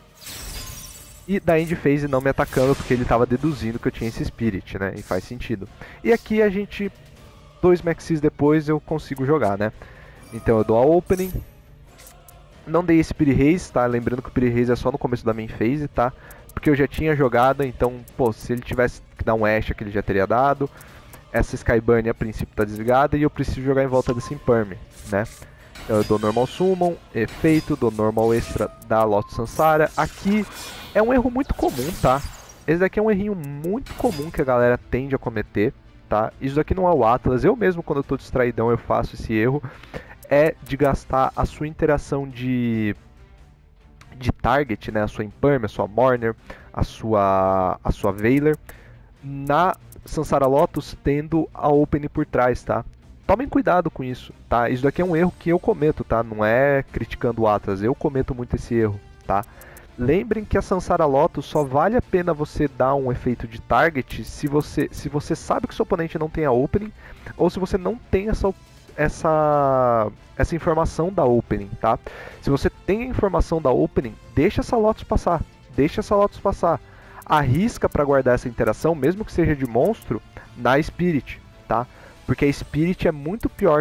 E da End Phase não me atacando porque ele tava deduzindo que eu tinha esse Spirit, né? E faz sentido. E aqui a gente, dois Maxis depois, eu consigo jogar, né? Então eu dou a Opening. Não dei Spirit Haze, tá? Lembrando que o Spirit Haze é só no começo da main phase, tá? Porque eu já tinha jogado, então, pô, se ele tivesse que dar um Ashe, que ele já teria dado. Essa Skyburn a princípio tá desligada e eu preciso jogar em volta desse Imperm, né? Então eu dou Normal Summon, efeito, dou Normal Extra da Lotus Sansara. Aqui é um erro muito comum, tá? Esse daqui é um errinho muito comum que a galera tende a cometer, tá? Isso daqui não é o Atlas, eu mesmo quando eu tô distraidão eu faço esse erro. É de gastar a sua interação de, de target, né? A sua Imperm, a sua Mourner, a sua, a sua Veiler, na Sansara Lotus tendo a Open por trás, tá? Tomem cuidado com isso, tá? Isso daqui é um erro que eu cometo, tá? Não é criticando o Atlas, eu cometo muito esse erro, tá? Lembrem que a Sansara Lotus só vale a pena você dar um efeito de target se você, se você sabe que seu oponente não tem a Opening ou se você não tem essa Essa, essa informação da Opening, tá? Se você tem a informação da Opening, deixa essa Lotus passar, deixa essa Lotus passar. Arrisca para guardar essa interação, mesmo que seja de monstro, na Spirit, tá? Porque a Spirit é muito pior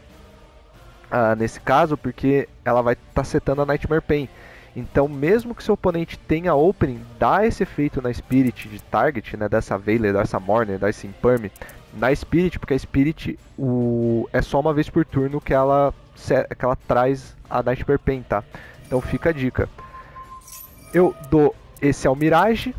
uh, nesse caso, porque ela vai estar tá setando a Nightmare Pain. Então, mesmo que seu oponente tenha Opening, dá esse efeito na Spirit de target, né? Dessa Veiler, dessa Mourner, dessa Imperm, na Spirit, porque a Spirit o... é só uma vez por turno que ela, que ela traz a Nightmare Pain, tá? Então fica a dica. Eu dou esse Almirage,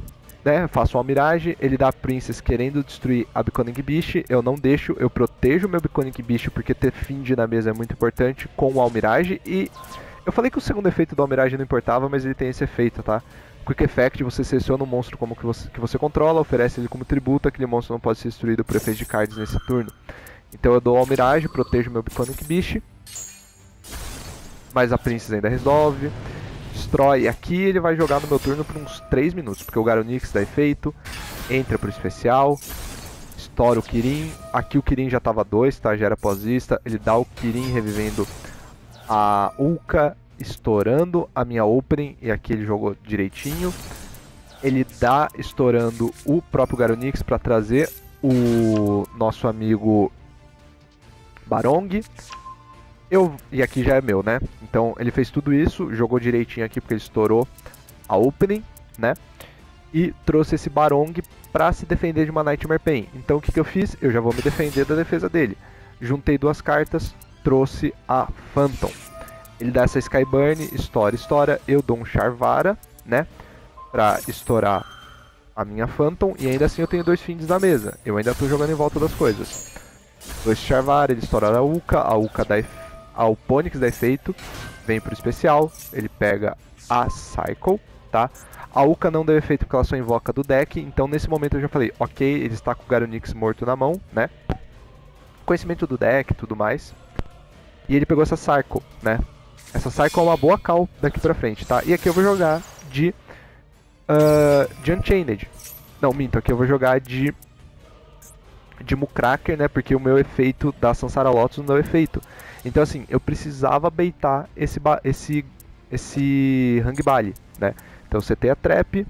né, faço o Almirage, ele dá a Princess querendo destruir a Biconic Beast, eu não deixo, eu protejo o meu Biconic Beast porque ter Find na mesa é muito importante com o Almirage, e eu falei que o segundo efeito do Almirage não importava, mas ele tem esse efeito, tá? Quick Effect, você seleciona um monstro como que você, que você controla, oferece ele como tributo, aquele monstro não pode ser destruído por efeito de cards nesse turno. Então eu dou o Almirage, protejo o meu Biconic Beast, mas a Princess ainda resolve. Destrói. Aqui ele vai jogar no meu turno por uns três minutos, porque o Garonix dá efeito, entra pro especial, estoura o Kirin. Aqui o Kirin já tava dois, tá? Já era pós-vista. Ele dá o Kirin revivendo a Ulka, estourando a minha opening, e aqui ele jogou direitinho. Ele dá estourando o próprio Garonix para trazer o nosso amigo Barong. Eu, e aqui já é meu, né? Então ele fez tudo isso, jogou direitinho aqui porque ele estourou a opening, né? E trouxe esse Barong pra se defender de uma Nightmare Pain. Então o que, que eu fiz? Eu já vou me defender da defesa dele. Juntei duas cartas, trouxe a Phantom. Ele dá essa Skyburn, estoura, estoura. Eu dou um Charvara, né? Pra estourar a minha Phantom. E ainda assim eu tenho dois Finds na mesa. Eu ainda tô jogando em volta das coisas. Dois Charvara, ele estoura a Ulka. A Ulka dá a Ponix dá efeito, vem pro especial, ele pega a Cycle, tá? A Ulka não deu efeito porque ela só invoca do deck, então nesse momento eu já falei, ok, ele está com o Garonix morto na mão, né? Conhecimento do deck e tudo mais. E ele pegou essa Cycle, né? Essa Cycle é uma boa call daqui pra frente, tá? E aqui eu vou jogar de, uh, de Unchained. Não, minto, aqui eu vou jogar de de Mucracker, né? Porque o meu efeito da Sansara Lotus não deu efeito. Então assim, eu precisava baitar esse esse esse Hangbali, né? Então você tem a Trap,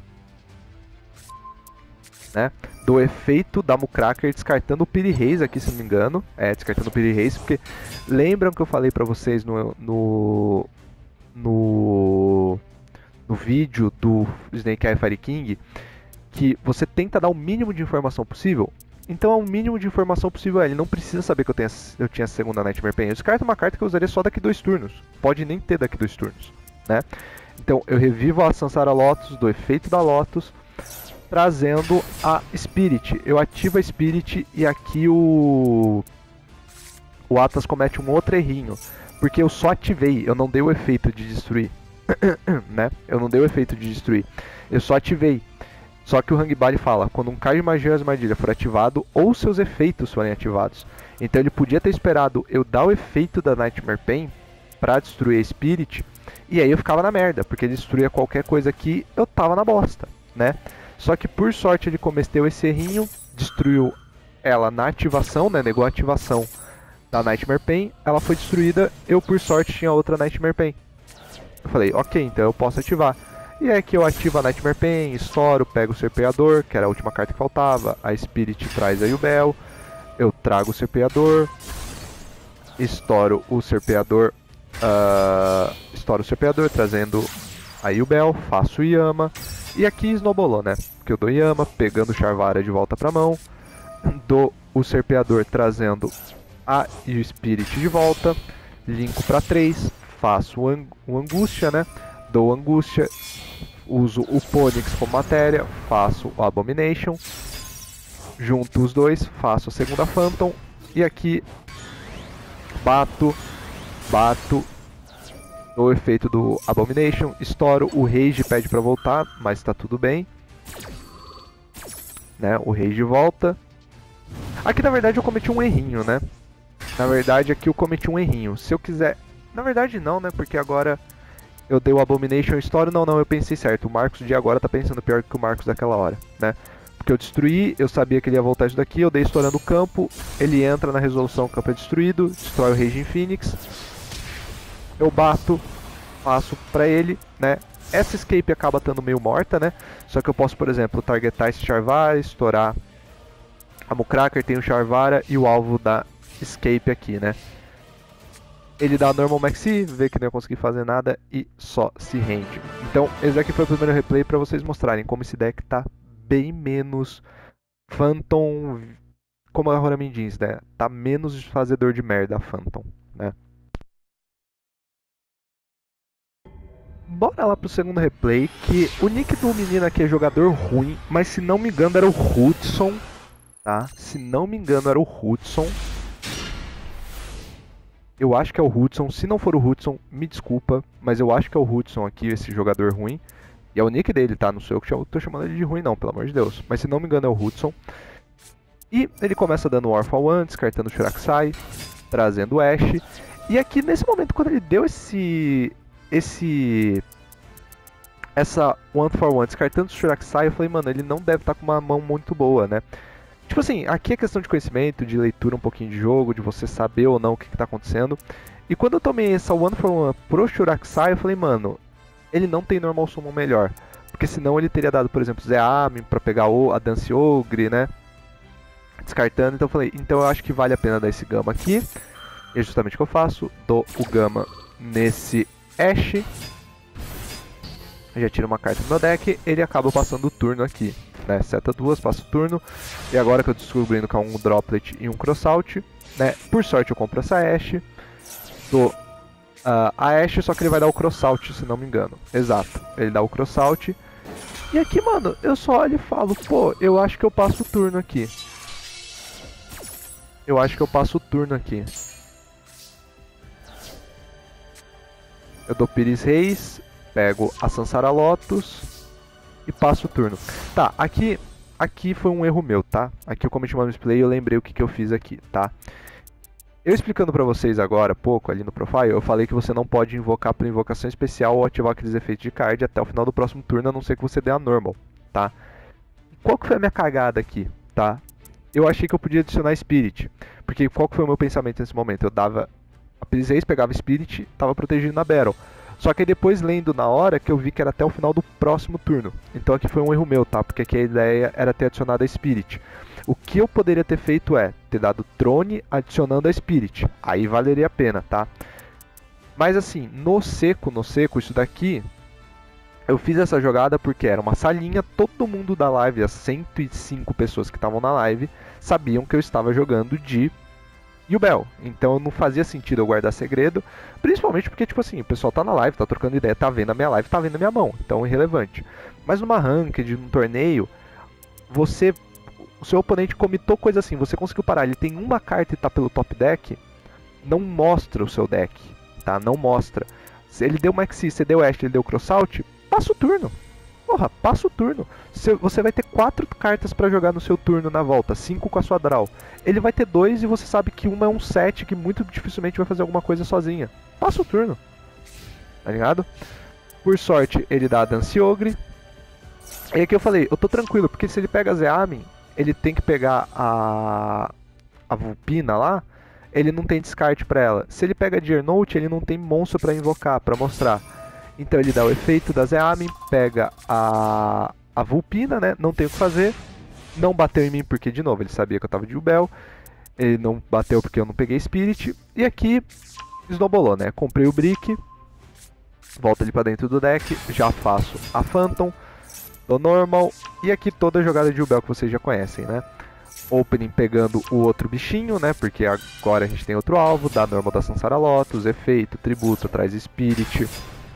né? Do efeito da Mucracker descartando o Piri Reis aqui, se não me engano. É, descartando o Piri Reis, porque lembram que eu falei pra vocês no no no, no vídeo do Snake Eye Fire King que você tenta dar o mínimo de informação possível? Então é o mínimo de informação possível. Ele não precisa saber que eu, tenho, eu tinha a segunda Nightmare Pain. Eu descarto uma carta que eu usaria só daqui dois turnos. Pode nem ter daqui dois turnos, né? Então eu revivo a Sansara Lotus, do efeito da Lotus, trazendo a Spirit. Eu ativo a Spirit e aqui o... O Atlas comete um outro errinho. Porque eu só ativei, eu não dei o efeito de destruir. né? Eu não dei o efeito de destruir. Eu só ativei. Só que o Hangbali fala, quando um card de magia ou armadilha for ativado, ou seus efeitos forem ativados. Então ele podia ter esperado eu dar o efeito da Nightmare Pain pra destruir a Spirit, e aí eu ficava na merda, porque ele destruía qualquer coisa aqui, eu tava na bosta, né? Só que por sorte ele cometeu esse errinho, destruiu ela na ativação, né? Negou a ativação da Nightmare Pain, ela foi destruída, eu por sorte tinha outra Nightmare Pain. Eu falei, ok, então eu posso ativar. E é que eu ativo a Nightmare Pain, estouro, pego o Serpeador, que era a última carta que faltava. A Spirit traz a Yubel. Eu trago o Serpeador. Estouro o Serpeador. Uh, estouro o Serpeador, trazendo a Yubel. Faço o Yama. E aqui snowballou, né? Porque eu dou Yama, pegando o Charvara de volta pra mão. Dou o Serpeador, trazendo a Spirit de volta. Linko pra três. Faço o, ang o Angústia, né? Dou Angústia. Uso o Ponix como matéria, faço o Abomination, junto os dois, faço a segunda Phantom, e aqui bato, bato, dou o efeito do Abomination, estouro, o Rage pede pra voltar, mas tá tudo bem, né, o Rage volta. Aqui na verdade eu cometi um errinho, né, na verdade aqui eu cometi um errinho, se eu quiser, na verdade não, né, porque agora... Eu dei o Abomination Story, não, não, eu pensei certo. O Marcos de agora tá pensando pior que o Marcos daquela hora, né? Porque eu destruí, eu sabia que ele ia voltar isso daqui, eu dei estourando o campo, ele entra na resolução, o campo é destruído, destrói o Raging Phoenix. Eu bato, passo pra ele, né? Essa escape acaba estando meio morta, né? Só que eu posso, por exemplo, targetar esse Charvara, estourar a Mucracker, tem o Charvara e o alvo da escape aqui, né? Ele dá normal maxi, vê que não ia conseguir fazer nada e só se rende. Então, esse aqui foi o primeiro replay para vocês mostrarem como esse deck tá bem menos Phantom, como a Roramin diz, né? Tá menos fazedor de merda a Phantom, né? bora lá pro segundo replay, que o nick do menino aqui é jogador ruim, mas se não me engano era o Hudson, tá? Se não me engano era o Hudson. Eu acho que é o Hudson, se não for o Hudson, me desculpa, mas eu acho que é o Hudson aqui, esse jogador ruim. E é o nick dele, tá? Não sou eu que tô chamando ele de ruim não, pelo amor de Deus. Mas se não me engano é o Hudson. E ele começa dando War for One, descartando o Shiraksai, trazendo o Ashe. E aqui, nesse momento, quando ele deu esse... esse... essa One for One, descartando o Shiraksai, eu falei, mano, ele não deve estar com uma mão muito boa, né? Tipo assim, aqui é questão de conhecimento, de leitura um pouquinho de jogo, de você saber ou não o que, que tá acontecendo. E quando eu tomei essa One for One pro Shiraksai, eu falei, mano, ele não tem Normal Summon melhor. Porque senão ele teria dado, por exemplo, Zeamin pra pegar o, a Dance Ogre, né? Descartando, então eu falei, então eu acho que vale a pena dar esse Gama aqui. E é justamente o que eu faço, dou o Gama nesse Ashe. Já tiro uma carta do meu deck, ele acaba passando o turno aqui. Né, seta duas, passa o turno. E agora que eu descobrindo que é um Droplet e um Crossout, né, por sorte eu compro essa Ashe. Dou uh, a Ashe, só que ele vai dar o Crossout, se não me engano. Exato, ele dá o Crossout. E aqui, mano, eu só olho e falo, pô, eu acho que eu passo o turno aqui. Eu acho que eu passo o turno aqui. Eu dou Pires Reis, pego a Sansara Lotus e passo o turno. Tá, aqui, aqui foi um erro meu, tá? Aqui eu cometi uma misplay e eu lembrei o que, que eu fiz aqui, tá? Eu explicando pra vocês agora, pouco, ali no profile, eu falei que você não pode invocar por invocação especial ou ativar aqueles efeitos de card até o final do próximo turno, a não ser que você dê a normal, tá? Qual que foi a minha cagada aqui, tá? Eu achei que eu podia adicionar Spirit, porque qual que foi o meu pensamento nesse momento? Eu dava a Pires Reis, pegava Spirit, tava protegido na Battle. Só que aí depois lendo na hora que eu vi que era até o final do próximo turno. Então aqui foi um erro meu, tá? Porque aqui a ideia era ter adicionado a Spirit. O que eu poderia ter feito é ter dado Throne adicionando a Spirit. Aí valeria a pena, tá? Mas assim, no seco, no seco, isso daqui... Eu fiz essa jogada porque era uma salinha, todo mundo da live, as cento e cinco pessoas que estavam na live, sabiam que eu estava jogando de Yubel. Então não fazia sentido eu guardar segredo, principalmente porque, tipo assim, o pessoal tá na live, tá trocando ideia, tá vendo a minha live, tá vendo a minha mão, então é irrelevante. Mas numa ranked, num torneio, você, o seu oponente comitou coisa assim, você conseguiu parar, ele tem uma carta e tá pelo top deck, não mostra o seu deck, tá? Não mostra. Se ele deu Maxi, você deu Ashe, ele deu Crossout, passa o turno. Porra, passa o turno. Você vai ter quatro cartas pra jogar no seu turno na volta, cinco com a sua draw. Ele vai ter dois e você sabe que uma é um sete que muito dificilmente vai fazer alguma coisa sozinha. Passa o turno. Tá ligado? Por sorte, ele dá a Dance Ogre. E aqui eu falei, eu tô tranquilo, porque se ele pega a Zeamin, ele tem que pegar a... a Vulpina lá, ele não tem descarte pra ela. Se ele pega a Deernote, ele não tem monstro pra invocar, pra mostrar. Então ele dá o efeito da Zeamin, pega a, a Vulpina, né? Não tem o que fazer. Não bateu em mim porque, de novo, ele sabia que eu tava de Yubel. Ele não bateu porque eu não peguei Spirit. E aqui, snowballou, né? Comprei o Brick. Volta ele pra dentro do deck. Já faço a Phantom. Do Normal. E aqui toda a jogada de Yubel que vocês já conhecem, né? Opening pegando o outro bichinho, né? Porque agora a gente tem outro alvo. Dá Normal da Sansara Lotus. Efeito, tributo, traz Spirit.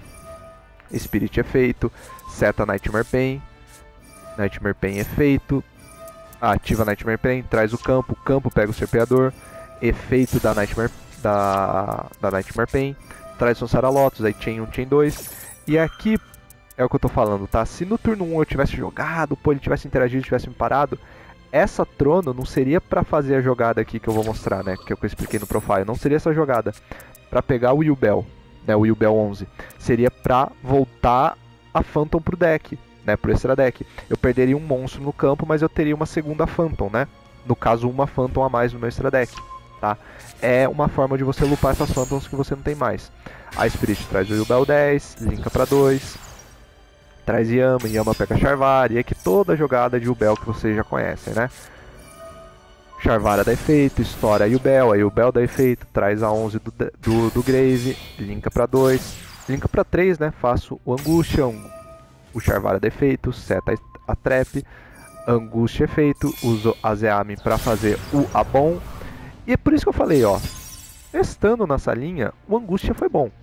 Spirit é feito, seta Nightmare Pain, Nightmare Pain é feito, ativa Nightmare Pain, traz o campo, o campo pega o Serpeador, efeito da Nightmare, da, da Nightmare Pain, traz Sansara Lotus, aí Chain um, Chain dois, e aqui é o que eu tô falando, tá? Se no turno um eu tivesse jogado, pô, ele tivesse interagido, tivesse me parado, essa Trono não seria pra fazer a jogada aqui que eu vou mostrar, né, que eu expliquei no profile, não seria essa jogada pra pegar o Yubel. Né, o Yubel onze, seria pra voltar a Phantom pro deck, né, pro extra deck. Eu perderia um monstro no campo, mas eu teria uma segunda Phantom, né? No caso, uma Phantom a mais no meu extra deck, tá? É uma forma de você lupar essas Phantoms que você não tem mais. A Spirit traz o Yubel dez, linka pra dois, traz Yama, Yama pega Charvar, e aqui toda a jogada de Yubel que vocês já conhecem, né? Charvara dá efeito, estoura a Yubel, a Yubel dá efeito, traz a onze do, do, do Grave, linka pra dois, linka pra três, né, faço o Angústia, um, o Charvara dá efeito, seta a Trap, Angústia efeito, uso a Zeamin pra fazer o Abon, e é por isso que eu falei, ó, estando nessa linha, o Angústia foi bom,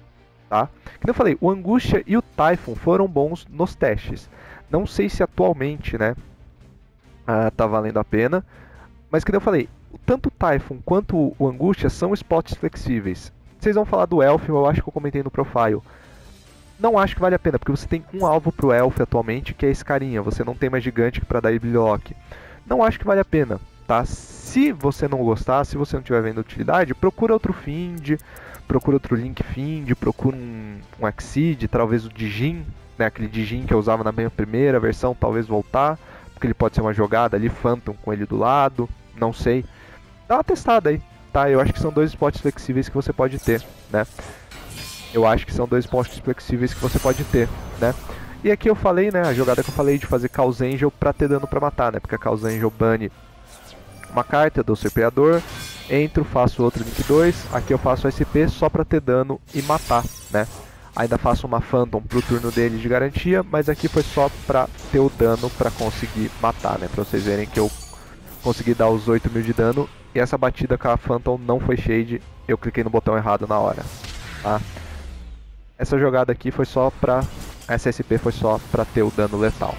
tá? Como eu falei, o Angústia e o Typhon foram bons nos testes. Não sei se atualmente, né, ah, tá valendo a pena, mas como eu falei, tanto o Typhon quanto o Angústia são spots flexíveis. Vocês vão falar do Elf, eu acho que eu comentei no profile. Não acho que vale a pena, porque você tem um alvo pro Elf atualmente, que é esse carinha. Você não tem mais Gigante para dar Iblock. Não acho que vale a pena, tá? Se você não gostar, se você não estiver vendo utilidade, procura outro Find, procura outro Link Find, procura um, um Exceed, talvez o Dijin, né? Aquele Dijin que eu usava na minha primeira versão, talvez voltar, porque ele pode ser uma jogada ali, Phantom com ele do lado, não sei. Dá uma testada aí, tá? Eu acho que são dois spots flexíveis que você pode ter, né? Eu acho que são dois spots flexíveis que você pode ter, né? E aqui eu falei, né, a jogada que eu falei de fazer Chaos Angel pra ter dano pra matar, né? Porque a Chaos Angel bane uma carta, eu dou Serpeador, entro, faço outro Link dois, aqui eu faço S P só pra ter dano e matar, né? Ainda faço uma Phantom pro turno dele de garantia, mas aqui foi só pra ter o dano pra conseguir matar, né? Pra vocês verem que eu consegui dar os oito mil de dano, e essa batida com a Phantom não foi shade, eu cliquei no botão errado na hora, tá? Essa jogada aqui foi só pra... Essa S P foi só pra ter o dano letal.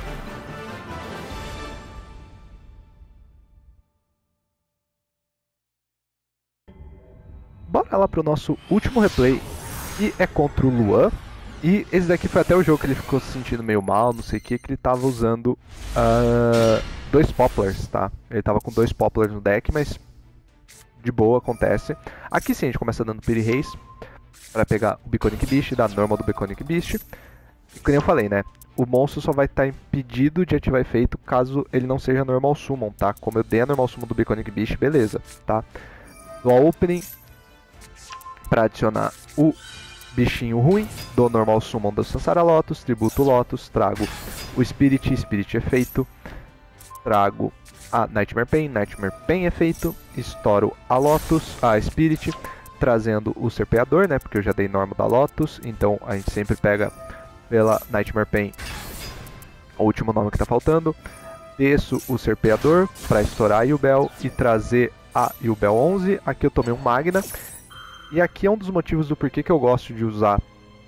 Bora lá pro nosso último replay. E é contra o Luan. E esse daqui foi até o jogo que ele ficou se sentindo meio mal, não sei o que, que ele tava usando uh, dois Poplars, tá? Ele tava com dois Poplars no deck, mas de boa, acontece. Aqui sim a gente começa dando Piri Reis para pegar o Biconic Beast, dar normal do Biconic Beast. E como eu falei, né? O monstro só vai estar impedido de ativar efeito caso ele não seja normal summon, tá? Como eu dei a normal summon do Biconic Beast, beleza, tá? Do opening para adicionar o bichinho ruim, do normal summon do Sansara Lotus, tributo Lotus, trago o Spirit, Spirit efeito, trago a Nightmare Pain, Nightmare Pain efeito, estouro a Lotus, a Spirit, trazendo o Serpeador, né? Porque eu já dei normal da Lotus, então a gente sempre pega pela Nightmare Pain o último nome que está faltando. Desço o Serpeador para estourar a Yubel e trazer a Yubel onze. Aqui eu tomei um Magna. E aqui é um dos motivos do porquê que eu gosto de usar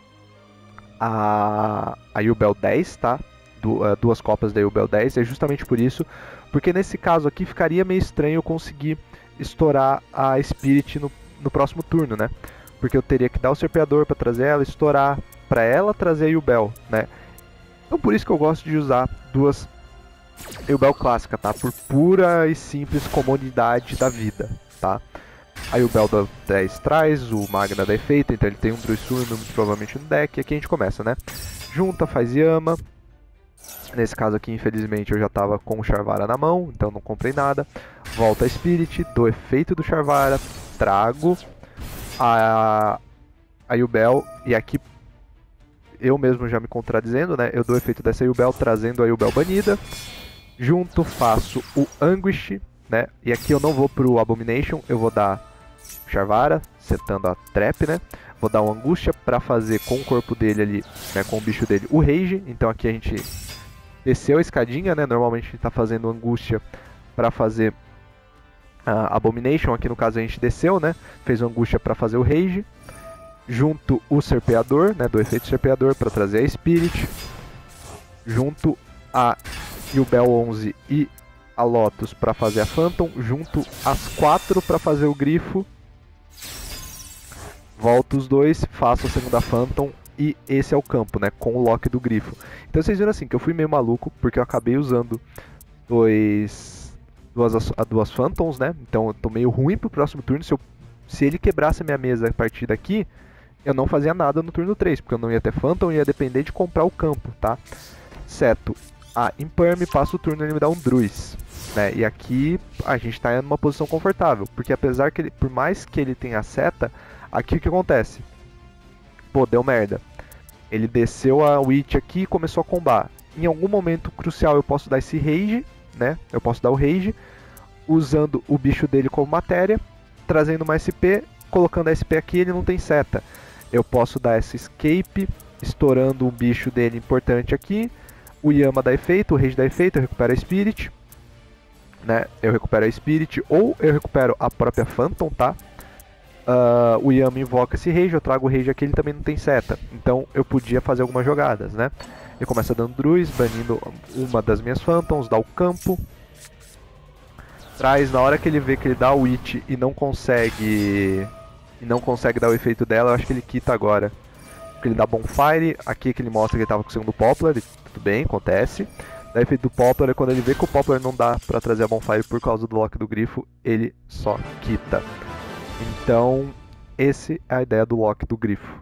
a, a Yubel dez, tá? Du, uh, duas copas da Yubel dez. É justamente por isso. Porque nesse caso aqui ficaria meio estranho eu conseguir estourar a Spirit no, no próximo turno, né? Porque eu teria que dar o Serpeador para trazer ela, estourar, para ela trazer a Yubel, né? Então por isso que eu gosto de usar duas Yubel clássica, tá? Por pura e simples comodidade da vida, tá? A Yubel da dez traz, o Magna dá efeito, então ele tem um Druissurno muito provavelmente no deck, e aqui a gente começa, né? Junta, faz Yama. Nesse caso aqui, infelizmente, eu já estava com o Charvara na mão, então não comprei nada. Volta a Spirit, dou efeito do Charvara, trago a, a Yubel, e aqui eu mesmo já me contradizendo, né? Eu dou o efeito dessa Yubel trazendo a Yubel banida. Junto faço o Anguish, né? E aqui eu não vou pro Abomination, eu vou dar Charvara, setando a Trap, né? Vou dar uma Angústia para fazer com o corpo dele ali, né? Com o bicho dele, o Rage. Então aqui a gente desceu a escadinha, né? Normalmente a gente tá fazendo Angústia para fazer a Abomination. Aqui no caso a gente desceu, né? Fez uma Angústia para fazer o Rage. Junto o Serpeador, né, do efeito Serpeador para trazer a Spirit. Junto a Yubel onze e a Lotus para fazer a Phantom. Junto as quatro para fazer o Grifo. Volto os dois, faço a segunda Phantom e esse é o campo, né, com o lock do Grifo. Então vocês viram assim que eu fui meio maluco porque eu acabei usando dois, duas, duas Phantoms, né? Então eu tô meio ruim pro próximo turno. Se, eu, se ele quebrasse a minha mesa a partir daqui, eu não fazia nada no turno três, porque eu não ia ter Phantom e ia depender de comprar o campo, tá? Seto a Imperm, passa o turno e ele me dá um Druis, né? E aqui a gente tá em uma posição confortável, porque apesar que ele, por mais que ele tenha seta, aqui o que acontece? Pô, deu merda. Ele desceu a Witch aqui e começou a combar. Em algum momento crucial eu posso dar esse Rage, né? Eu posso dar o Rage, usando o bicho dele como matéria, trazendo uma S P, colocando a S P aqui, ele não tem seta. Eu posso dar essa Escape, estourando um bicho dele importante aqui. O Yama dá efeito, o Rage dá efeito, eu recupero a Spirit, né? Eu recupero a Spirit, ou eu recupero a própria Phantom, tá? uh, o Yami invoca esse rage, eu trago o rage aqui, ele também não tem seta. Então eu podia fazer algumas jogadas, né? Ele começa dando Druids, banindo uma das minhas Phantoms, dá o campo. Traz, na hora que ele vê que ele dá o Witch e não consegue... E não consegue dar o efeito dela, eu acho que ele quita agora. Porque ele dá Bonfire, aqui que ele mostra que ele tava com o segundo Poplar, ele, tudo bem, acontece. Dá efeito do Poplar, é quando ele vê que o Poplar não dá pra trazer a Bonfire por causa do lock do grifo, ele só quita. Então, essa é a ideia do lock do grifo.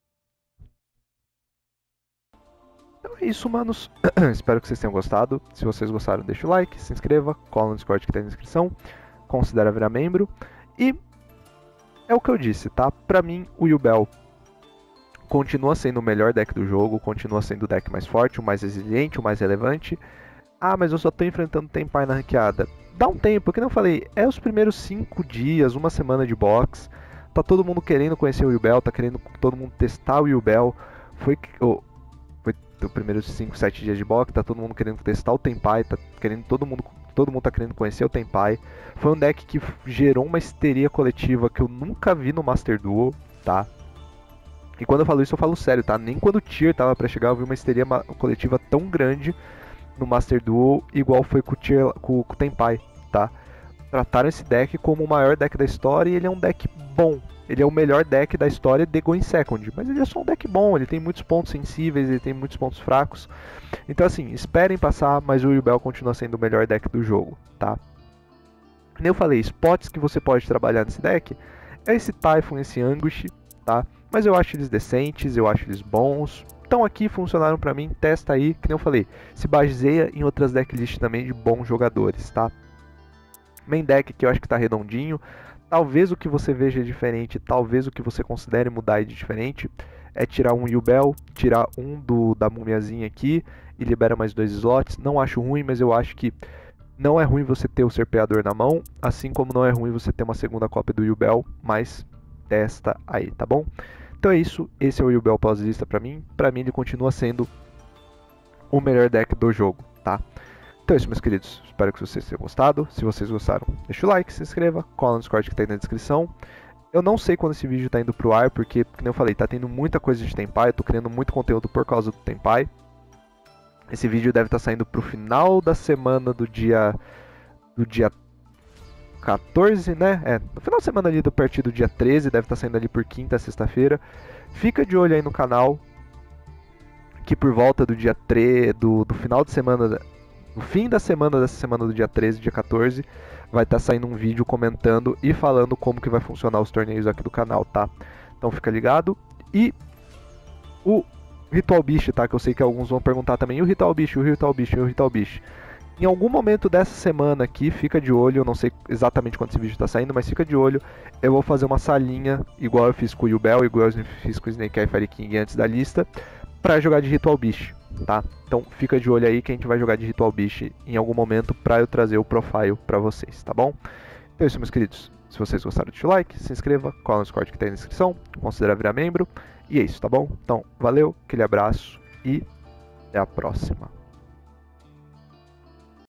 Então é isso, manos. Espero que vocês tenham gostado. Se vocês gostaram, deixa o like, se inscreva, cola no Discord que tá na descrição, considera virar membro. E é o que eu disse, tá? Pra mim, o Yubel continua sendo o melhor deck do jogo, continua sendo o deck mais forte, o mais resiliente, o mais relevante. Ah, mas eu só tô enfrentando Tenpai na ranqueada. Dá um tempo, que não falei, é os primeiros cinco dias, uma semana de box. Tá todo mundo querendo conhecer o Yubel, tá querendo todo mundo testar o Yubel. Foi, oh, foi os primeiros cinco, sete dias de box, tá todo mundo querendo testar o Tenpai, tá querendo todo mundo, todo mundo tá querendo conhecer o Tenpai. Foi um deck que gerou uma histeria coletiva que eu nunca vi no Master Duel, tá? E quando eu falo isso, eu falo sério, tá? Nem quando o Tier tava pra chegar, eu vi uma histeria coletiva tão grande no Master Duel, igual foi com o, Tier, com, com o Tenpai, tá? Trataram esse deck como o maior deck da história e ele é um deck bom. Ele é o melhor deck da história de Go in Second, mas ele é só um deck bom, ele tem muitos pontos sensíveis, ele tem muitos pontos fracos. Então assim, esperem passar, mas o Yubel continua sendo o melhor deck do jogo, tá? Nem eu falei, spots que você pode trabalhar nesse deck é esse Typhon, esse Anguish, tá? Mas eu acho eles decentes, eu acho eles bons. Estão aqui, funcionaram pra mim, testa aí, que nem eu falei. Se baseia em outras decklists também de bons jogadores, tá? Main deck que eu acho que tá redondinho. Talvez o que você veja diferente, talvez o que você considere mudar de diferente é tirar um Yubel, tirar um do da mumiazinha aqui e libera mais dois slots. Não acho ruim, mas eu acho que não é ruim você ter o Serpeador na mão, assim como não é ruim você ter uma segunda cópia do Yubel, mas testa aí, tá bom? Então é isso, esse é o Yubel pós-lista pra mim. Pra mim ele continua sendo o melhor deck do jogo, tá? Então é isso, meus queridos. Espero que vocês tenham gostado. Se vocês gostaram, deixa o like, se inscreva, cola no Discord que tá aí na descrição. Eu não sei quando esse vídeo tá indo pro ar, porque, como eu falei, tá tendo muita coisa de Tenpai, eu tô criando muito conteúdo por causa do Tenpai. Esse vídeo deve estar saindo pro final da semana do dia do dia quatorze, né? É, no final da semana ali do partido do dia treze, deve estar saindo ali por quinta, sexta-feira. Fica de olho aí no canal, que por volta do dia treze, do, do final de semana, no fim da semana dessa semana do dia treze, dia quatorze, vai estar saindo um vídeo comentando e falando como que vai funcionar os torneios aqui do canal, tá? Então fica ligado. E o Ritual Beast, tá? Que eu sei que alguns vão perguntar também, e o Ritual Beast, o Ritual Beast, e o Ritual Beast. Em algum momento dessa semana aqui, fica de olho, eu não sei exatamente quando esse vídeo está saindo, mas fica de olho, eu vou fazer uma salinha, igual eu fiz com o Yubel, igual eu fiz com o Snake Eye Fire King antes da lista, pra jogar de Ritual Beast, tá? Então fica de olho aí que a gente vai jogar de Ritual Beast em algum momento pra eu trazer o profile pra vocês, tá bom? Então é isso, meus queridos. Se vocês gostaram, deixa o like, se inscreva, cola no Discord que tá aí na descrição, considera virar membro, e é isso, tá bom? Então, valeu, aquele abraço e até a próxima.